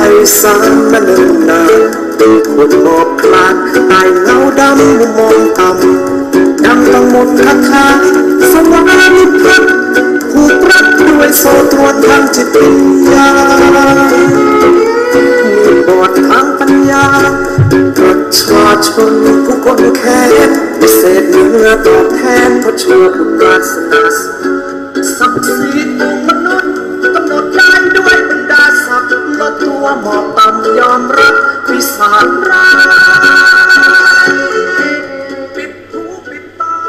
สารมาเนิ่นนานคนหมอบคลานตายเงาดำมุมมองต่ำดังต้องหมดคาถาสวรรค์พัดผูกรัดด้วยโซ่ตรวนทางจิตวิญญาณมือบอดทางปัญญาประชาชนผู้คนแค้นพิเศษเนื้อตอบแทนเพราะโชว์คุณวาสนาศักดิ์ศรีของมนุษย์กำหนดได้ด้วยบรรดาศักดิ์ลดตัวหมอบต่ำยอมรับวิสาสร้ายปิดหูปิดตา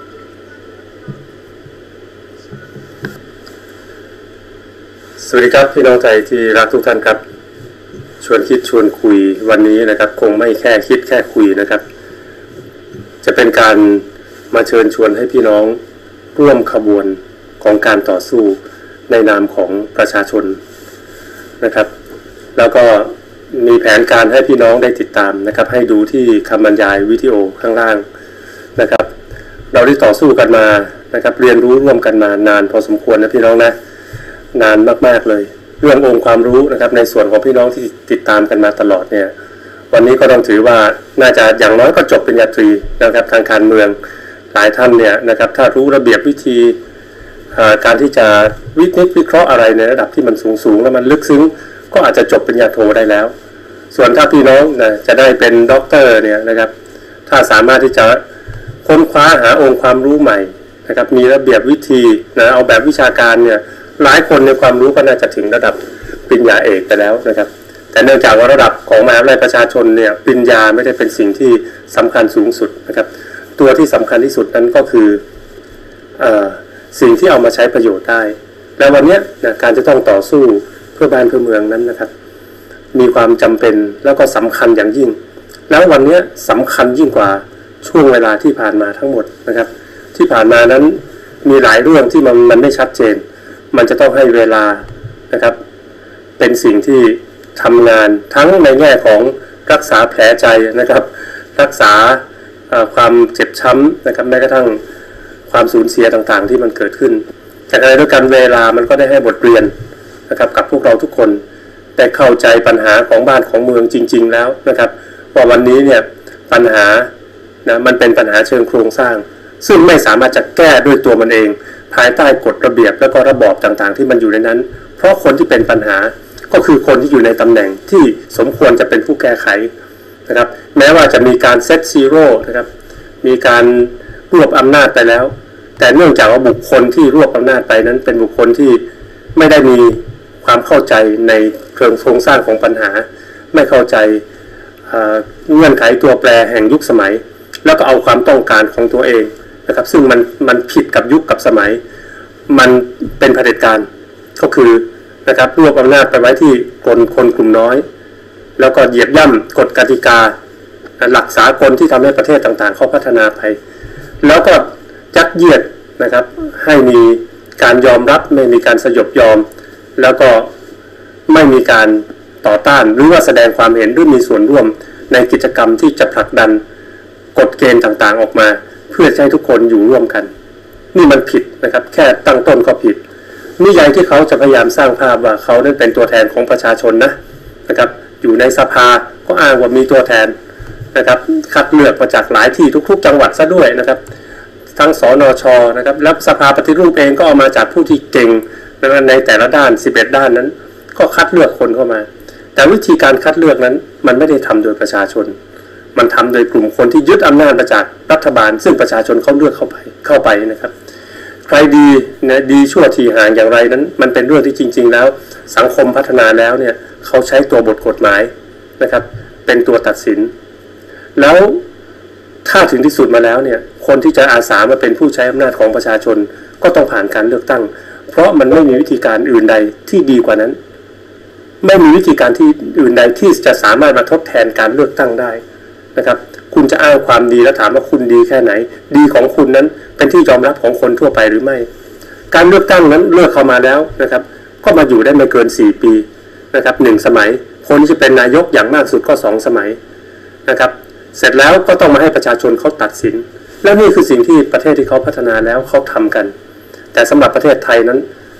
สวัสดีครับพี่น้องไทยที่รักทุกท่านครับชวนคิดชวนคุยวันนี้นะครับคงไม่แค่คิดแค่คุยนะครับจะเป็นการมาเชิญชวนให้พี่น้องร่วมขบวนของการต่อสู้ในนามของประชาชนนะครับแล้วก็มีแผนการให้พี่น้องได้ติดตามนะครับให้ดูที่คำบรรยายวิดีโอข้างล่างนะครับเราได้ต่อสู้กันมานะครับเรียนรู้ร่วมกันมานานพอสมควรนะพี่น้องนะนานมากๆเลยเรื่ององค์ความรู้นะครับในส่วนของพี่น้องที่ติดตามกันมาตลอดเนี่ยวันนี้ก็ต้องถือว่าน่าจะอย่างน้อยก็จบปริญญาตรีนะครับทางการเมืองหลายท่านเนี่ยนะครับถ้ารู้ระเบียบวิธีการที่จะวิเคราะห์อะไรในระดับที่มันสูงแล้วมันลึกซึ้งก็อาจจะจบปริญญาโทได้แล้วส่วนถ้าพี่น้องนะจะได้เป็นด็อกเตอร์เนี่ยนะครับถ้าสามารถที่จะค้นคว้าหาองค์ความรู้ใหม่นะครับมีระเบียบวิธีนะเอาแบบวิชาการเนี่ยหลายคนในความรู้ก็น่าจะถึงระดับปริญญาเอกไปแล้วนะครับแต่เนื่องจากว่าระดับของมหาวิทยาลัยประชาชนเนี่ยปริญญาไม่ได้เป็นสิ่งที่สำคัญสูงสุดนะครับตัวที่สำคัญที่สุดนั้นก็คือสิ่งที่เอามาใช้ประโยชน์ได้และวันนี้นะการจะต้องต่อสู้เพื่อบ้านเพื่อเมืองนั้นนะครับมีความจำเป็นแล้วก็สำคัญอย่างยิ่งแล้ววันนี้สำคัญยิ่งกว่าช่วงเวลาที่ผ่านมาทั้งหมดนะครับที่ผ่านมานั้นมีหลายเรื่องที่มันไม่ชัดเจนมันจะต้องให้เวลานะครับเป็นสิ่งที่ทำงานทั้งในแง่ของรักษาแผลใจนะครับรักษาความเจ็บช้ำนะครับแม้กระทั่งความสูญเสียต่างๆที่มันเกิดขึ้นแต่ในด้วยกันเวลามันก็ได้ให้บทเรียนนะครับกับพวกเราทุกคนได้เข้าใจปัญหาของบ้านของเมืองจริงๆแล้วนะครับว่าวันนี้เนี่ยปัญหานะมันเป็นปัญหาเชิงโครงสร้างซึ่งไม่สามารถจะแก้ด้วยตัวมันเองภายใต้กฎระเบียบและก็ระบอบต่างๆที่มันอยู่ในนั้นเพราะคนที่เป็นปัญหาก็คือคนที่อยู่ในตำแหน่งที่สมควรจะเป็นผู้แก้ไขนะครับแม้ว่าจะมีการเซตซีโร่นะครับมีการรวบอำนาจไปแล้วแต่เนื่องจากว่าบุคคลที่รวบอำนาจไปนั้นเป็นบุคคลที่ไม่ได้มีความเข้าใจในโครงสร้างของปัญหาไม่เข้าใจเงื่อนไขตัวแปรแห่งยุคสมัยแล้วก็เอาความต้องการของตัวเองนะครับซึ่งมันผิดกับยุคกับสมัยมันเป็นเผด็จการก็คือนะครับรวบอำนาจไปไว้ที่คนกลุ่มน้อยแล้วก็เหยียบย่ำกฎกติกาหลักสากลที่ทำให้ประเทศต่างๆเขาพัฒนาไปแล้วก็ยัดเยียดนะครับให้มีการยอมรับไม่มีการสยบยอมแล้วก็ไม่มีการต่อต้านหรือว่าแสดงความเห็นหรือมีส่วนร่วมในกิจกรรมที่จะผลักดันกฎเกณฑ์ต่างๆออกมาเพื่อให้ทุกคนอยู่ร่วมกันนี่มันผิดนะครับแค่ตั้งต้นก็ผิดนิยายที่เขาจะพยายามสร้างภาพว่าเขานั้นเป็นตัวแทนของประชาชนนะครับอยู่ในสภาก็อ้างว่ามีตัวแทนนะครับคัดเลือกมาจากหลายที่ทุกๆจังหวัดซะด้วยนะครับทั้งสนช.นะครับและสภาปฏิรูปเองก็เอามาจากผู้ที่เก่งในแต่ละด้าน11ด้านนั้นก็คัดเลือกคนเข้ามาแต่วิธีการคัดเลือกนั้นมันไม่ได้ทำโดยประชาชนมันทำโดยกลุ่มคนที่ยึดอำนาจมาจากรัฐบาลซึ่งประชาชนเขาเลือกเข้าไปนะครับใครดีนะดีชั่วทีห่างอย่างไรนั้นมันเป็นเรื่องที่จริงๆแล้วสังคมพัฒนาแล้วเนี่ยเขาใช้ตัวบทกฎหมายนะครับเป็นตัวตัดสินแล้วถ้าถึงที่สุดมาแล้วเนี่ยคนที่จะอาสามาเป็นผู้ใช้อำนาจของประชาชนก็ต้องผ่านการเลือกตั้งเพราะมันไม่มีวิธีการอื่นใดที่ดีกว่านั้นไม่มีวิธีการที่อื่นใดที่จะสามารถมาทดแทนการเลือกตั้งได้นะครับคุณจะอ้างความดีแล้วถามว่าคุณดีแค่ไหนดีของคุณนั้นเป็นที่ยอมรับของคนทั่วไปหรือไม่การเลือกตั้งนั้นเลือกเข้ามาแล้วนะครับก็มาอยู่ได้ไม่เกิน4ปีนะครับ1สมัยคนที่จะเป็นนายกอย่างมากสุดก็2สมัยนะครับเสร็จแล้วก็ต้องมาให้ประชาชนเขาตัดสินแล้วนี่คือสิ่งที่ประเทศที่เขาพัฒนาแล้วเขาทำกันแต่สำหรับประเทศไทยนั้น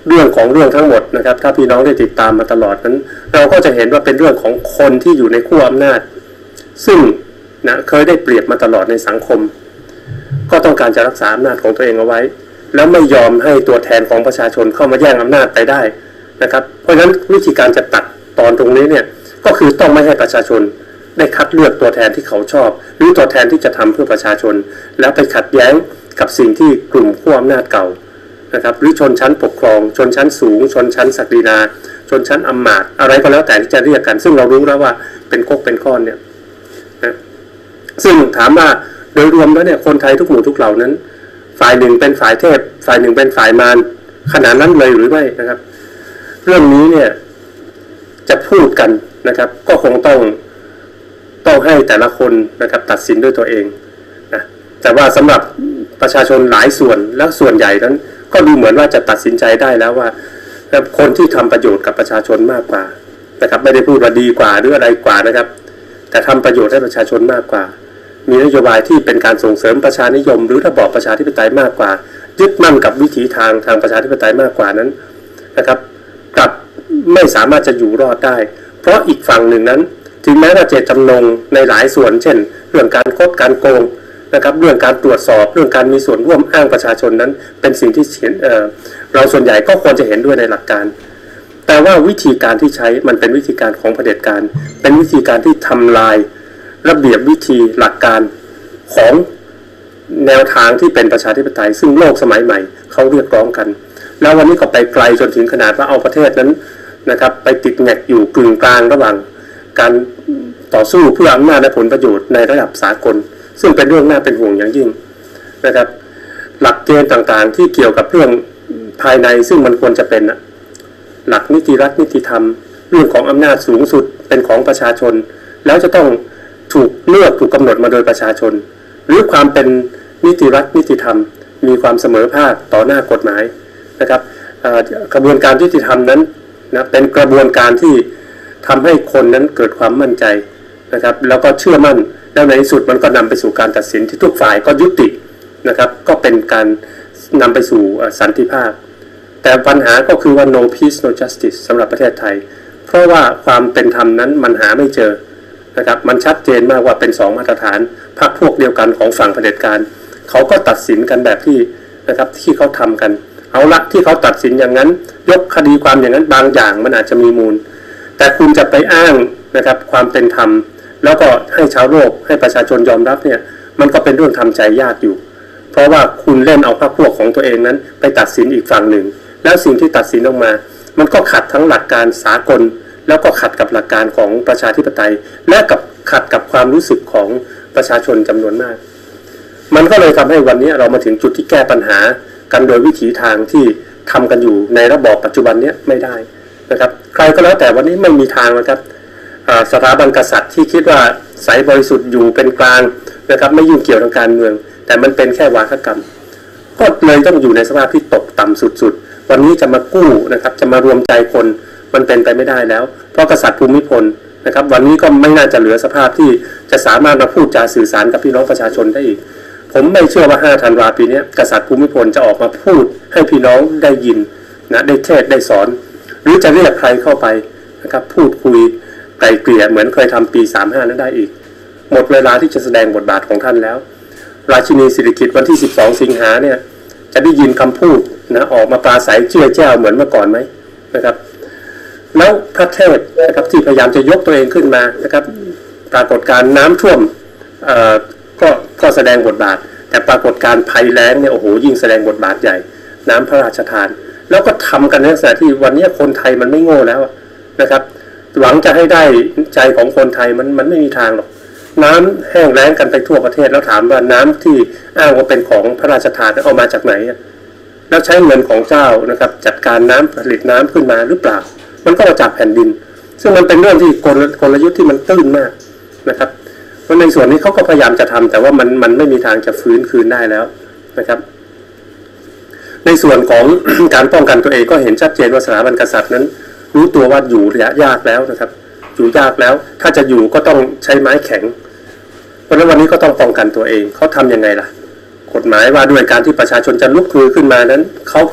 เรื่องของเรื่องทั้งหมดนะครับถ้าพี่น้องได้ติดตามมาตลอดนั้นเราก็จะเห็นว่าเป็นเรื่องของคนที่อยู่ในขั้วอำนาจซึ่งนะเคยได้เปรียบมาตลอดในสังคมก็ต้องการจะรักษาอำนาจของตัวเองเอาไว้แล้วไม่ยอมให้ตัวแทนของประชาชนเข้ามาแย่งอำนาจไปได้นะครับเพราะฉะนั้นวิธีการจะตัดตอนตรงนี้เนี่ยก็คือต้องไม่ให้ประชาชนได้คัดเลือกตัวแทนที่เขาชอบหรือตัวแทนที่จะทำเพื่อประชาชนแล้วไปขัดแย้งกับสิ่งที่กลุ่มขั้วอำนาจเก่านะครับหรือชนชั้นปกครองชนชั้นสูงชนชั้นศักดินาชนชั้นอำมาตย์อะไรก็แล้วแต่ที่จะเรียกกันซึ่งเรารู้แล้วว่าเป็นก๊กเป็นก้อนเนี่ยนะซึ่งถามว่าโดยรวมแล้วเนี่ยคนไทยทุกหมู่ทุกเหล่านั้นฝ่ายหนึ่งเป็นฝ่ายเทพฝ่ายหนึ่งเป็นฝ่ายมารขนาดนั้นเลยหรือไม่นะครับเรื่องนี้เนี่ยจะพูดกันนะครับก็คงต้องให้แต่ละคนนะครับตัดสินด้วยตัวเองนะแต่ว่าสำหรับประชาชนหลายส่วนและส่วนใหญ่นั้นก็ดูเหมือนว่าจะตัดสินใจได้แล้วว่าคนที่ทำประโยชน์กับประชาชนมากกว่านะครับไม่ได้พูดว่าดีกว่าหรืออะไรกว่านะครับแต่ทำประโยชน์ให้ประชาชนมากกว่ามีนโยบายที่เป็นการส่งเสริมประชานิยมหรือระบอบประชาธิปไตยมากกว่ายึดมั่นกับวิถีทางประชาธิปไตยมากกว่านั้นนะครับกลับไม่สามารถจะอยู่รอดได้เพราะอีกฝั่งหนึ่งนั้นถึงแม้ว่าเจตจำนงในหลายส่วนเช่นเรื่องการคดการโกงนะครับเรื่องการตรวจสอบเรื่องการมีส่วนร่วมอ้างประชาชนนั้นเป็นสิ่งที่เราส่วนใหญ่ก็ควรจะเห็นด้วยในหลักการแต่ว่าวิธีการที่ใช้มันเป็นวิธีการของเผด็จการเป็นวิธีการที่ทำลายระเบียบวิธีหลักการของแนวทางที่เป็นประชาธิปไตยซึ่งโลกสมัยใหม่เขาเรียกร้องกันแล้ววันนี้ก็ไปไกลจนถึงขนาดว่าเอาประเทศนั้นนะครับไปติดแงกอยู่กึ่งกลางระหว่างการต่อสู้เพื่ออำนาจและผลประโยชน์ในระดับสากลซึ่งเป็นเรื่องน่าเป็นห่วงอย่างยิ่งนะครับหลักเกณฑ์ต่างๆที่เกี่ยวกับเรื่องภายในซึ่งมันควรจะเป็นหลักนิติรัฐนิติธรรมเรื่องของอำนาจสูงสุดเป็นของประชาชนแล้วจะต้องถูกเลือกถูกกำหนดมาโดยประชาชนหรือความเป็นนิติรัฐนิติธรรมมีความเสมอภาคต่อหน้ากฎหมายนะครับกระบวนการยุติธรรมนั้นนะเป็นกระบวนการที่ทำให้คนนั้นเกิดความมั่นใจนะครับแล้วก็เชื่อมั่นแล้วในที่สุดมันก็นำไปสู่การตัดสินที่ทุกฝ่ายก็ยุตินะครับก็เป็นการนำไปสู่สันติภาพแต่ปัญหาก็คือว่า no peace no justice สำหรับประเทศไทยเพราะว่าความเป็นธรรมนั้นมันหาไม่เจอนะครับมันชัดเจนมากว่าเป็น2มาตรฐานพรรคพวกเดียวกันของฝั่งเผด็จการเขาก็ตัดสินกันแบบที่นะครับที่เขาทำกันเอาละที่เขาตัดสินอย่างนั้นยกคดีความอย่างนั้นบางอย่างมันอาจจะมีมูลแต่คุณจะไปอ้างนะครับความเป็นธรรมแล้วก็ให้ชาวโลกให้ประชาชนยอมรับเนี่ยมันก็เป็นเรื่องทำใจยากอยู่เพราะว่าคุณเล่นเอาพรรคพวกของตัวเองนั้นไปตัดสินอีกฝั่งหนึ่งแล้วสิ่งที่ตัดสินออกมามันก็ขัดทั้งหลักการสากลแล้วก็ขัดกับหลักการของประชาธิปไตยและกับขัดกับความรู้สึกของประชาชนจำนวนมากมันก็เลยทำให้วันนี้เรามาถึงจุดที่แก้ปัญหากันโดยวิถีทางที่ทำกันอยู่ในระบอบปัจจุบันนี้ไม่ได้นะครับใครก็แล้วแต่วันนี้ไม่มีทางนะครับสถาบันกษัตริย์ที่คิดว่าใสบริสุทธิ์อยู่เป็นกลางนะครับไม่ยุ่งเกี่ยวทางการเมืองแต่มันเป็นแค่วาทกรรมก็เลยต้องอยู่ในสภาพที่ตกต่ำสุดๆวันนี้จะมากู้นะครับจะมารวมใจคนมันเป็นไปไม่ได้แล้วเพราะกษัตริย์ภูมิพลนะครับวันนี้ก็ไม่น่าจะเหลือสภาพที่จะสามารถมาพูดจาสื่อสารกับพี่น้องประชาชนได้อีกผมไม่เชื่อว่า5 ธันวาคมปีนี้กษัตริย์ภูมิพลจะออกมาพูดให้พี่น้องได้ยินนะได้เทศได้สอนหรือจะเรียกใครเข้าไปนะครับพูดคุยไกลเกลี่ยเหมือนเคยทำปี35นั้นได้อีกหมดเวลาที่จะแสดงบทบาทของท่านแล้วราชินีสิริกิติ์วันที่12 สิงหาเนี่ยจะได้ยินคำพูดนะออกมาปราศัยเจี้ยแจ้วเหมือนเมื่อก่อนไหมนะครับแล้วพระเทพนะครับที่พยายามจะยกตัวเองขึ้นมานะครับปรากฏการณ์น้ำท่วมก็แสดงบทบาทแต่ปรากฏการณ์ภัยแล้งเนี่ยโอ้โหยิ่งแสดงบทบาทใหญ่น้ำพระราชทานแล้วก็ทำกันในลักษณะที่วันนี้คนไทยมันไม่โง่แล้วนะครับหวังจะให้ได้ใจของคนไทยมันไม่มีทางหรอกน้ำแห้งแล้งกันไปทั่วประเทศแล้วถามว่าน้ำที่อ้างว่าเป็นของพระราชทานเอามาจากไหนแล้วใช้เงินของเจ้านะครับจัดการน้ำผลิตน้ำขึ้นมาหรือเปล่ามันก็มาจากแผ่นดินซึ่งมันเป็นเรื่องที่กลยุทธ์ที่มันตื้นมากนะครับเพราะในส่วนนี้เขาก็พยายามจะทำแต่ว่ามันไม่มีทางจะฟื้นคืนได้แล้วนะครับในส่วนของ การป้องกันตัวเองก็เห็นชัดเจนว่าสถาบันกษัตริย์นั้นรู้ตัวว่าอยู่ระยะยากแล้วนะครับอยู่ยากแล้วถ้าจะอยู่ก็ต้องใช้ไม้แข็งเพราะฉะนั้นวันนี้ก็ต้องป้องกันตัวเองเขาทำยังไงล่ะกฎหมายว่าด้วยการที่ประชาชนจะลุกฮือขึ้นมานั้นเขาก็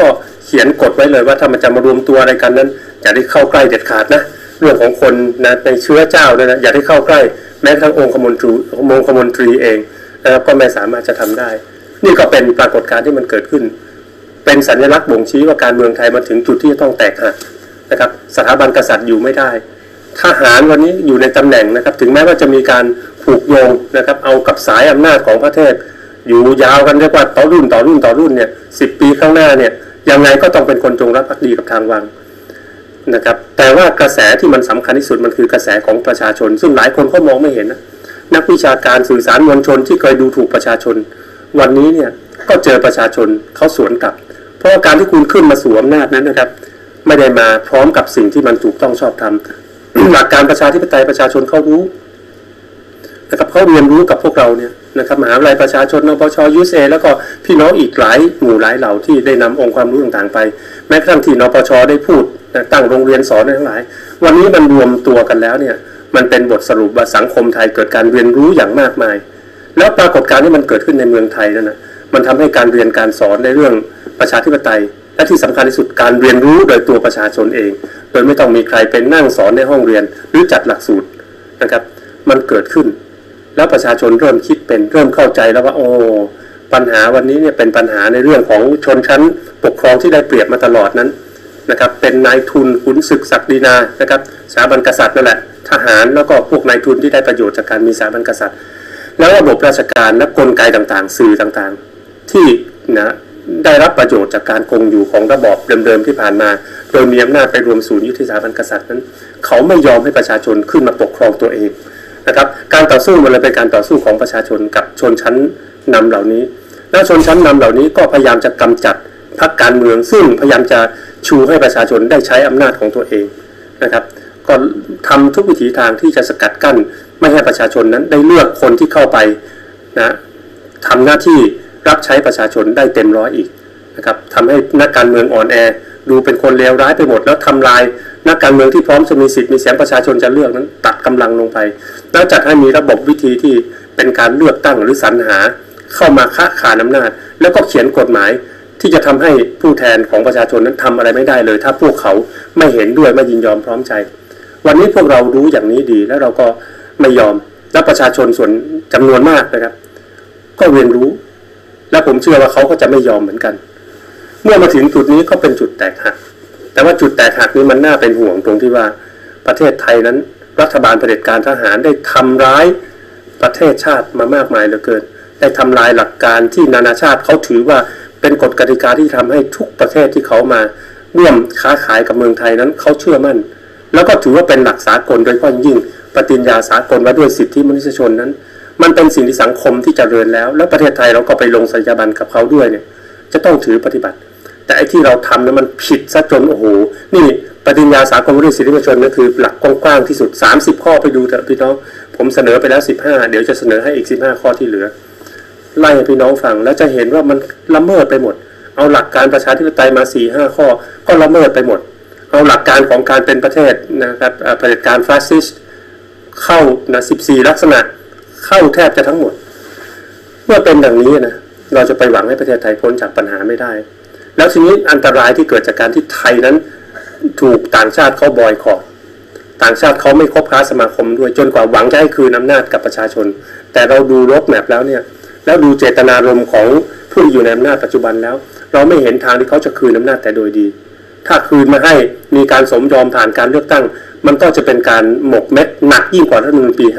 เขียนกฎไว้เลยว่าถ้ามันจะมารวมตัวอะไรกันนั้นอย่าได้เข้าใกล้เด็ดขาดนะเรื่องของคนนะในเชื้อเจ้าเนี่ยนะอย่าได้เข้าใกล้แม้กระทั่งองคมนตรีเองนะครับก็ไม่สามารถจะทำได้นี่ก็เป็นปรากฏการณ์ที่มันเกิดขึ้นเป็นสัญลักษณ์บ่งชี้ว่าการเมืองไทยมาถึงจุดที่จะต้องแตกหักนะครับสถาบันกษัตริย์อยู่ไม่ได้ทหารวันนี้อยู่ในตำแหน่งนะครับถึงแม้ว่าจะมีการผูกโยงนะครับเอากับสายอำนาจของประเทศอยู่ยาวกันเรียกว่าต่อรุ่นเนี่ย10 ปีข้างหน้าเนี่ยยังไงก็ต้องเป็นคนจงรักภักดีกับทางวังนะครับแต่ว่ากระแสที่มันสำคัญที่สุดมันคือกระแสของประชาชนซึ่งหลายคนก็มองไม่เห็นนะนักวิชาการสื่อสารมวลชนที่เคยดูถูกประชาชนวันนี้เนี่ยก็เจอประชาชนเขาสวนกลับเพราะว่าการที่คุณขึ้นมาสู่อำนาจนั้นนะครับไม่ได้มาพร้อมกับสิ่งที่มันถูกต้องชอบธรรม หลักการประชาธิปไตยประชาชนเขารู้นะครับเขาเรียนรู้กับพวกเราเนี่ยนะครับมหาวิทยาลัยประชาชนนปช.ยูเอแล้วก็พี่น้องอีกหลายหมู่หลายเหล่าที่ได้นำองค์ความรู้ต่างๆไปแม้กระทั่งที่นปช.ได้พูดตั้งโรงเรียนสอนทั้งหลายวันนี้มันรวมตัวกันแล้วเนี่ยมันเป็นบทสรุปว่าสังคมไทยเกิดการเรียนรู้อย่างมากมายแล้วปรากฏการณ์ที่มันเกิดขึ้นในเมืองไทยนั่นนะมันทำให้การเรียนการสอนในเรื่องประชาธิปไตยและที่สำคัญที่สุดการเรียนรู้โดยตัวประชาชนเองโดยไม่ต้องมีใครเป็นนั่งสอนในห้องเรียนหรือจัดหลักสูตรนะครับมันเกิดขึ้นแล้วประชาชนเริ่มคิดเป็นเริ่มเข้าใจแล้วว่าโอ้ปัญหาวันนี้เนี่ยเป็นปัญหาในเรื่องของชนชั้นปกครองที่ได้เปรียบมาตลอดนั้นนะครับเป็นนายทุนขุนศึกศักดินานะครับสถาบันกษัตริย์นั่นแหละทหารแล้วก็พวกนายทุนที่ได้ประโยชน์จากการมีสถาบันกษัตริย์แล้วระบบราชการและกลไกต่างๆสื่อต่างๆที่นะได้รับประโยชน์จากการคงอยู่ของระบอบเดิมๆที่ผ่านมาโดยมีอำนาจไปรวมศูนย์ยุติสถาบันกษัตริย์นั้นเขาไม่ยอมให้ประชาชนขึ้นมาปกครองตัวเองนะครับการต่อสู้มันเลยเป็นการต่อสู้ของประชาชนกับชนชั้นนำเหล่านี้และชนชั้นนำเหล่านี้ก็พยายามจะกำจัดพรรคการเมืองซึ่งพยายามจะชูให้ประชาชนได้ใช้อำนาจของตัวเองนะครับก็ทำทุกวิถีทางที่จะสกัดกั้นไม่ให้ประชาชนนั้นได้เลือกคนที่เข้าไปนะทำหน้าที่รับใช้ประชาชนได้เต็มร้อยอีกนะครับทำให้นักการเมืองอ่อนแอดูเป็นคนเลวร้ายไปหมดแล้วทำลายนักการเมืองที่พร้อมจะมีสิทธิ์มีเสียงประชาชนจะเลือกนั้นตัดกำลังลงไปแล้วจัดให้มีระบบวิธีที่เป็นการเลือกตั้งหรือสรรหาเข้ามาค้าขานอำนาจแล้วก็เขียนกฎหมายที่จะทำให้ผู้แทนของประชาชนนั้นทำอะไรไม่ได้เลยถ้าพวกเขาไม่เห็นด้วยไม่ยินยอมพร้อมใจวันนี้พวกเรารู้อย่างนี้ดีแล้วเราก็ไม่ยอมและประชาชนส่วนจำนวนมากนะครับก็เรียนรู้และผมเชื่อว่าเขาก็จะไม่ยอมเหมือนกันเมื่อมาถึงจุดนี้ก็เป็นจุดแตกหักแต่ว่าจุดแตกหักนี้มันน่าเป็นห่วงตรงที่ว่าประเทศไทยนั้นรัฐบาลเผด็จการทหารได้ทำร้ายประเทศชาติมามากมายเหลือเกินได้ทำลายหลักการที่นานาชาติเขาถือว่าเป็นกฎกติกาที่ทำให้ทุกประเทศที่เขามาร่วมค้าขายกับเมืองไทยนั้นเขาเชื่อมั่นแล้วก็ถือว่าเป็นหลักสากลโดยเฉพาะยิ่งปฏิญญาสากลว่าด้วยสิทธิมนุษยชนนั้นมันเป็นสิ่งที่สังคมที่เจริญแล้วประเทศไทยเราก็ไปลงสัญญาบันกับเขาด้วยเนี่ยจะต้องถือปฏิบัติแต่ไอ้ที่เราทำนั้นมันผิดซะจนโอ้โหนี่ปฏิญญาสากลว่าด้วยสิทธิมนุษยชนนั่นคือหลักกว้างๆที่สุด30ข้อไปดูเถอะพี่น้องผมเสนอไปแล้ว15เดี๋ยวจะเสนอให้อีก15ข้อที่เหลือไล่ให้พี่น้องฟังแล้วจะเห็นว่ามันละเมิดไปหมดเอาหลักการประชาธิปไตยมา 4-5 ข้อก็ละเมิดไปหมดเอาหลักการของการเป็นประเทศนะครับเผด็จการฟาสซิสต์เข้านะ14ลักษณะเข้าแทบจะทั้งหมดเมื่อเป็นอย่างนี้นะเราจะไปหวังให้ประเทศไทยพ้นจากปัญหาไม่ได้แล้วทีนี้อันตรายที่เกิดจากการที่ไทยนั้นถูกต่างชาติเขาบอยคอตต่างชาติเขาไม่คบค้าสมาคมด้วยจนกว่าหวังจะให้คืนอำนาจกับประชาชนแต่เราดูรถแมพแล้วเนี่ยแล้วดูเจตนารมณ์ของผู้ที่อยู่ในอำนาจปัจจุบันแล้วเราไม่เห็นทางที่เขาจะคืนอำนาจแต่โดยดีถ้าคืนมาให้มีการสมยอมผ่านการเลือกตั้งมันก็จะเป็นการหมกเม็ดหนักยิ่งกว่ารัฐธรรมนูญปี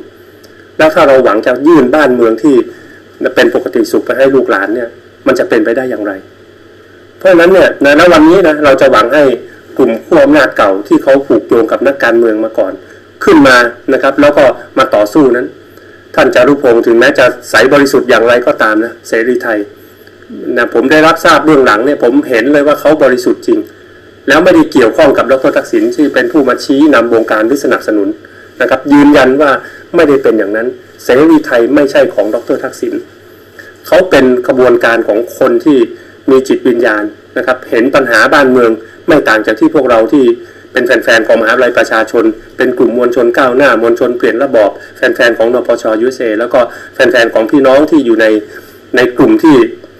50แล้วถ้าเราหวังจะยื่นบ้านเมืองที่เป็นปกติสุขไปให้ลูกหลานเนี่ยมันจะเป็นไปได้อย่างไรเพราะฉะนั้นเนี่ยในวันนี้นะเราจะหวังให้กลุ่มขั้วอำนาจเก่าที่เขาผูกโยงกับนักการเมืองมาก่อนขึ้นมานะครับแล้วก็มาต่อสู้นั้นท่านจารุพงษ์ถึงแม้จะใสบริสุทธิ์อย่างไรก็ตามนะเสรีไทยนะผมได้รับทราบเบื้องหลังเนี่ยผมเห็นเลยว่าเขาบริสุทธิ์จริงแล้วไม่ได้เกี่ยวข้องกับดร.ทักษิณที่เป็นผู้มาชี้นำวงการหรือสนับสนุนนะครับยืนยันว่าไม่ได้เป็นอย่างนั้นเสรีไทยไม่ใช่ของดร.ทักษิณเขาเป็นขบวนการของคนที่มีจิตวิญญาณนะครับเห็นปัญหาบ้านเมืองไม่ต่างจากที่พวกเราที่เป็นแฟนๆของมหาวิทยาลัยประชาชนเป็นกลุ่มมวลชนก้าวหน้ามวลชนเปลี่ยนระบอบแฟนๆของนปช.ยูเอแล้วก็แฟนๆของพี่น้องที่อยู่ในกลุ่มที่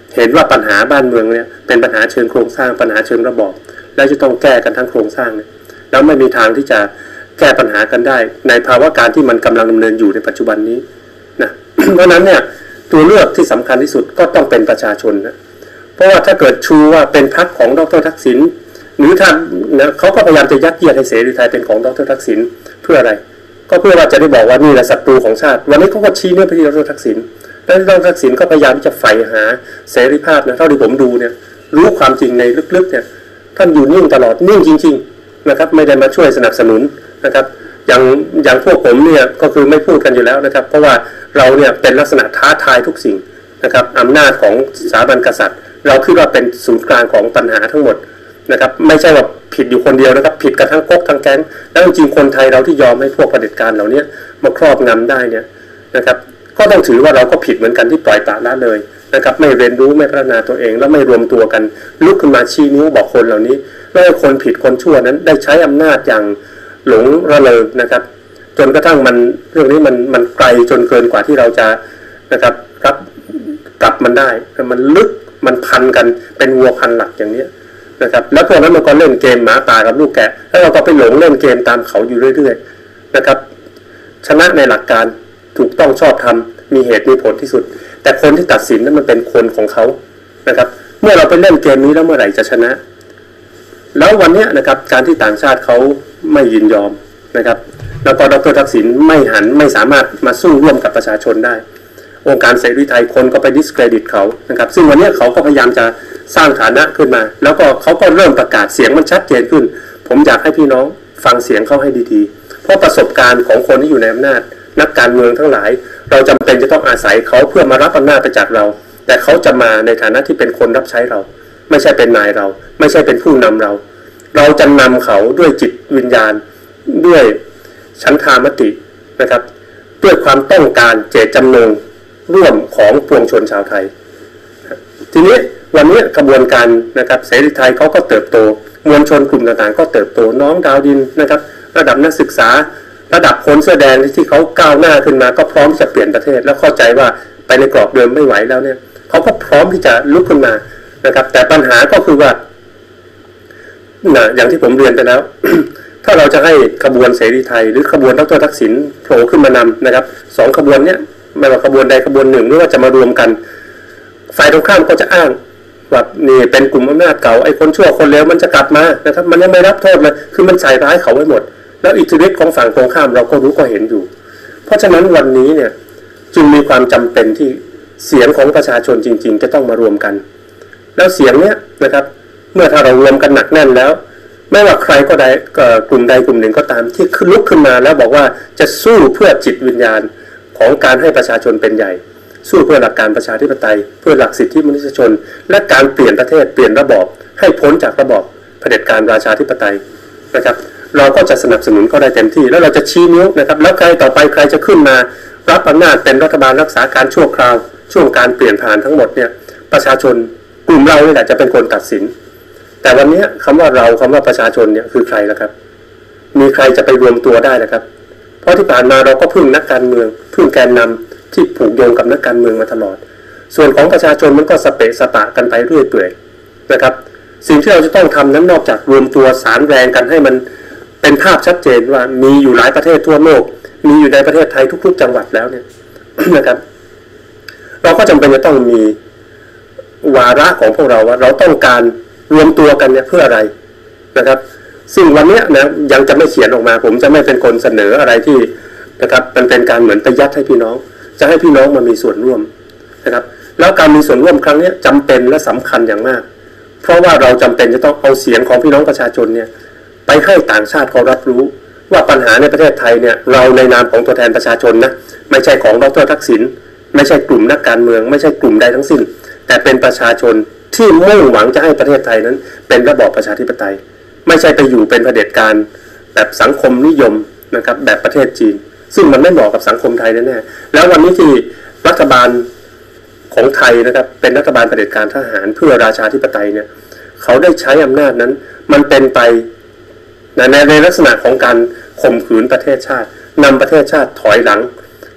เห็นว่าปัญหาบ้านเมืองเนี่ยเป็นปัญหาเชิงโครงสร้างปัญหาเชิงระบอบและจะต้องแก้กันทั้งโครงสร้างเนี่ยแล้วไม่มีทางที่จะแก้ปัญหากันได้ในภาวะการที่มันกำลังดำเนินอยู่ในปัจจุบันนี้นะ เพราะนั้นเนี่ยตัวเลือกที่สำคัญที่สุดก็ต้องเป็นประชาชนนะเพราะว่าถ้าเกิดชูว่าเป็นพรรคของดร.ทักษิณหรือท่านนะเขาก็พยายามจะยัดเยียดให้เสรีไทยเป็นของดร.ทักษิณเพื่ออะไรก็เพื่อว่าจะได้บอกว่านี่แหละศัตรูของชาติวันนี้เขาก็ชี้เนื้อไปที่ดร.ทักษิณแล้วดร.ทักษิณก็พยายามที่จะใฝ่หาเสรีภาพนะเท่าที่ผมดูเนี่ยรู้ความจริงในลึกๆเนี่ยท่านอยู่นิ่งตลอดนิ่งจริงๆนะครับไม่ได้มาช่วยสนับสนุนนะครับอย่างพวกผมเนี่ยก็คือไม่พูดกันอยู่แล้วนะครับเพราะว่าเราเนี่ยเป็นลักษณะท้าทายทุกสิ่งนะครับอำนาจของสถาบันกษัตริย์เราคิดว่าเป็นศูนย์กลางของปัญหาทั้งหมดนะครับไม่ใช่ว่าผิดอยู่คนเดียวนะครับผิดกันทั้งก๊กทั้งแก๊งแล้วจริงๆคนไทยเราที่ยอมให้พวกเผด็จการเหล่านี้มาครอบงำได้เนี่ยนะครับก็ต้องถือว่าเราก็ผิดเหมือนกันที่ปล่อยปละละเลยนะครับไม่เรียนรู้ไม่พัฒนาตัวเองแล้วไม่รวมตัวกันลุกขึ้นมาชี้นิ้วบอกคนเหล่านี้แล้วให้คนผิดคนชั่วนั้นได้ใช้อำนาจอย่างหลงระเริงนะครับจนกระทั่งมันเรื่องนี้มันไกลจนเกินกว่าที่เราจะนะครับรับกลับมันได้มันลึกมันพันกันเป็นวัวพันหลักอย่างนี้นะครับแล้วพวกนั้นมันก็เล่นเกมหมาป่ากับลูกแกะแล้วเราก็ไปหลงเล่นเกมตามเขาอยู่เรื่อยๆนะครับชนะในหลักการถูกต้องชอบธรรมมีเหตุมีผลที่สุดแต่คนที่ตัดสินนั้นมันเป็นคนของเขานะครับเมื่อเราไปเล่นเกมนี้แล้วเมื่อไหร่จะชนะแล้ววันนี้นะครับการที่ต่างชาติเขาไม่ยินยอมนะครับแล้วก็ดร.ทักษิณไม่สามารถมาสู้ร่วมกับประชาชนได้องค์การเสรีไทยคนก็ไปดิสเครดิตเขานะครับซึ่งวันนี้เขาก็พยายามจะสร้างฐานะขึ้นมาแล้วก็เขาก็เริ่มประกาศเสียงมันชัดเจนขึ้นผมอยากให้พี่น้องฟังเสียงเขาให้ดีๆเพราะประสบการณ์ของคนที่อยู่ในอำนาจนักการเมืองทั้งหลายเราจำเป็นจะต้องอาศัยเขาเพื่อมารับอำนาจไปจากเราแต่เขาจะมาในฐานะที่เป็นคนรับใช้เราไม่ใช่เป็นนายเราไม่ใช่เป็นผู้นำเราจะนำเขาด้วยจิตวิญญาณด้วยฉันทามตินะครับด้วยความต้องการเจตจำนงร่วมของปวงชนชาวไทยทีนี้วันนี้กระบวนการนะครับเสรีไทยเขาก็เติบโตมวลชนกลุ่มต่างๆก็เติบโตน้องดาวดินนะครับระดับนักศึกษาระดับคนเสื้อแดงที่เขาก้าวหน้าขึ้นมาก็พร้อมจะเปลี่ยนประเทศแล้วเข้าใจว่าไปในกรอบเดิมไม่ไหวแล้วเนี่ยเขาก็พร้อมที่จะลุกขึ้นมานะครับแต่ปัญหาก็คือว่าอย่างที่ผมเรียนไปแล้ว ถ้าเราจะให้ขบวนเสรีไทยหรือขบวนดร.ทักษิณโผล่ขึ้นมานำนะครับสองขบวนเนี้ยไม่ว่าขบวนใดขบวนหนึ่งหรือว่าจะมารวมกันฝ่ายตรงข้ามก็จะอ้างว่านี่เป็นกลุ่มอำนาจเก่าไอ้คนชั่วคนเลวมันจะกลับมานะครับมันยังไม่รับโทษเลยคือมันใส่ร้ายเขาไว้หมดแล้วอิทธิฤทธิ์ของฝั่งตรงข้ามเราก็รู้ก็เห็นอยู่เพราะฉะนั้นวันนี้เนี่ยจึงมีความจำเป็นที่เสียงของประชาชนจริงๆจะต้องมารวมกันแล้วเสียงเนี้ยนะครับเมื่อถ้าเรารวมกันหนักแน่นแล้วไม่ว่าใครก็ได้กลุ่มใดกลุ่มหนึ่งก็ตามที่ลุกขึ้นมาแล้วบอกว่าจะสู้เพื่อจิตวิญญาณของการให้ประชาชนเป็นใหญ่สู้เพื่อหลักการประชาธิปไตยเพื่อหลักสิทธิมนุษยชนและการเปลี่ยนประเทศเปลี่ยนระบอบให้พ้นจากระบอบเผด็จการราชาธิปไตยนะครับเราก็จะสนับสนุนเขาได้เต็มที่แล้วเราจะชี้นิ้วนะครับแล้วใครต่อไปใครจะขึ้นมารับอำนาจเป็นรัฐบาลรักษาการชั่วคราวช่วงการเปลี่ยนผ่านทั้งหมดเนี่ยประชาชนกลุ่มเราเนี่ยแหละจะเป็นคนตัดสินแต่วันนี้คำว่าเราคำว่าประชาชนเนี่ยคือใครล่ะครับมีใครจะไปรวมตัวได้นะครับเพราะที่ผ่านมาเราก็พึ่งนักการเมืองพึ่งแกนนำที่ผูกโยงกับนักการเมืองมาตลอดส่วนของประชาชนมันก็สเปะสปะกันไปเรื่อยเปื่อยนะครับสิ่งที่เราจะต้องทำนั้นนอกจากรวมตัวสารแรงกันให้มันเป็นภาพชัดเจนว่ามีอยู่หลายประเทศทั่วโลกมีอยู่ในประเทศไทยทุกๆจังหวัดแล้วเนี่ย นะครับเราก็จำเป็นจะต้องมีวาระของพวกเราว่าเราต้องการรวมตัวกันเนี่ยเพื่ออะไรนะครับซึ่งวันนี้นะยังจะไม่เขียนออกมาผมจะไม่เป็นคนเสนออะไรที่นะครับมันเป็นการเหมือนไปยัดให้พี่น้องจะให้พี่น้องมามีส่วนร่วมนะครับแล้วการมีส่วนร่วมครั้งนี้จำเป็นและสำคัญอย่างมากเพราะว่าเราจำเป็นจะต้องเอาเสียงของพี่น้องประชาชนเนี่ยไปให้ต่างชาติเขารับรู้ว่าปัญหาในประเทศไทยเนี่ยเราในนามของตัวแทนประชาชนนะไม่ใช่ของดร.ทักษิณไม่ใช่กลุ่มนักการเมืองไม่ใช่กลุ่มใดทั้งสิ้นแต่เป็นประชาชนที่มุ่งหวังจะให้ประเทศไทยนั้นเป็นระบอบประชาธิปไตยไม่ใช่ไปอยู่เป็นเผด็จการแบบสังคมนิยมนะครับแบบประเทศจีนซึ่งมันไม่เหมาะกับสังคมไทยแน่ๆแล้ววันนี้ที่รัฐบาลของไทยนะครับเป็นรัฐบาลเผด็จการทหารเพื่อราชาธิปไตยเนี่ยเขาได้ใช้อำนาจนั้นมันเป็นไปในลักษณะของการข่มขืนประเทศชาตินำประเทศชาติถอยหลัง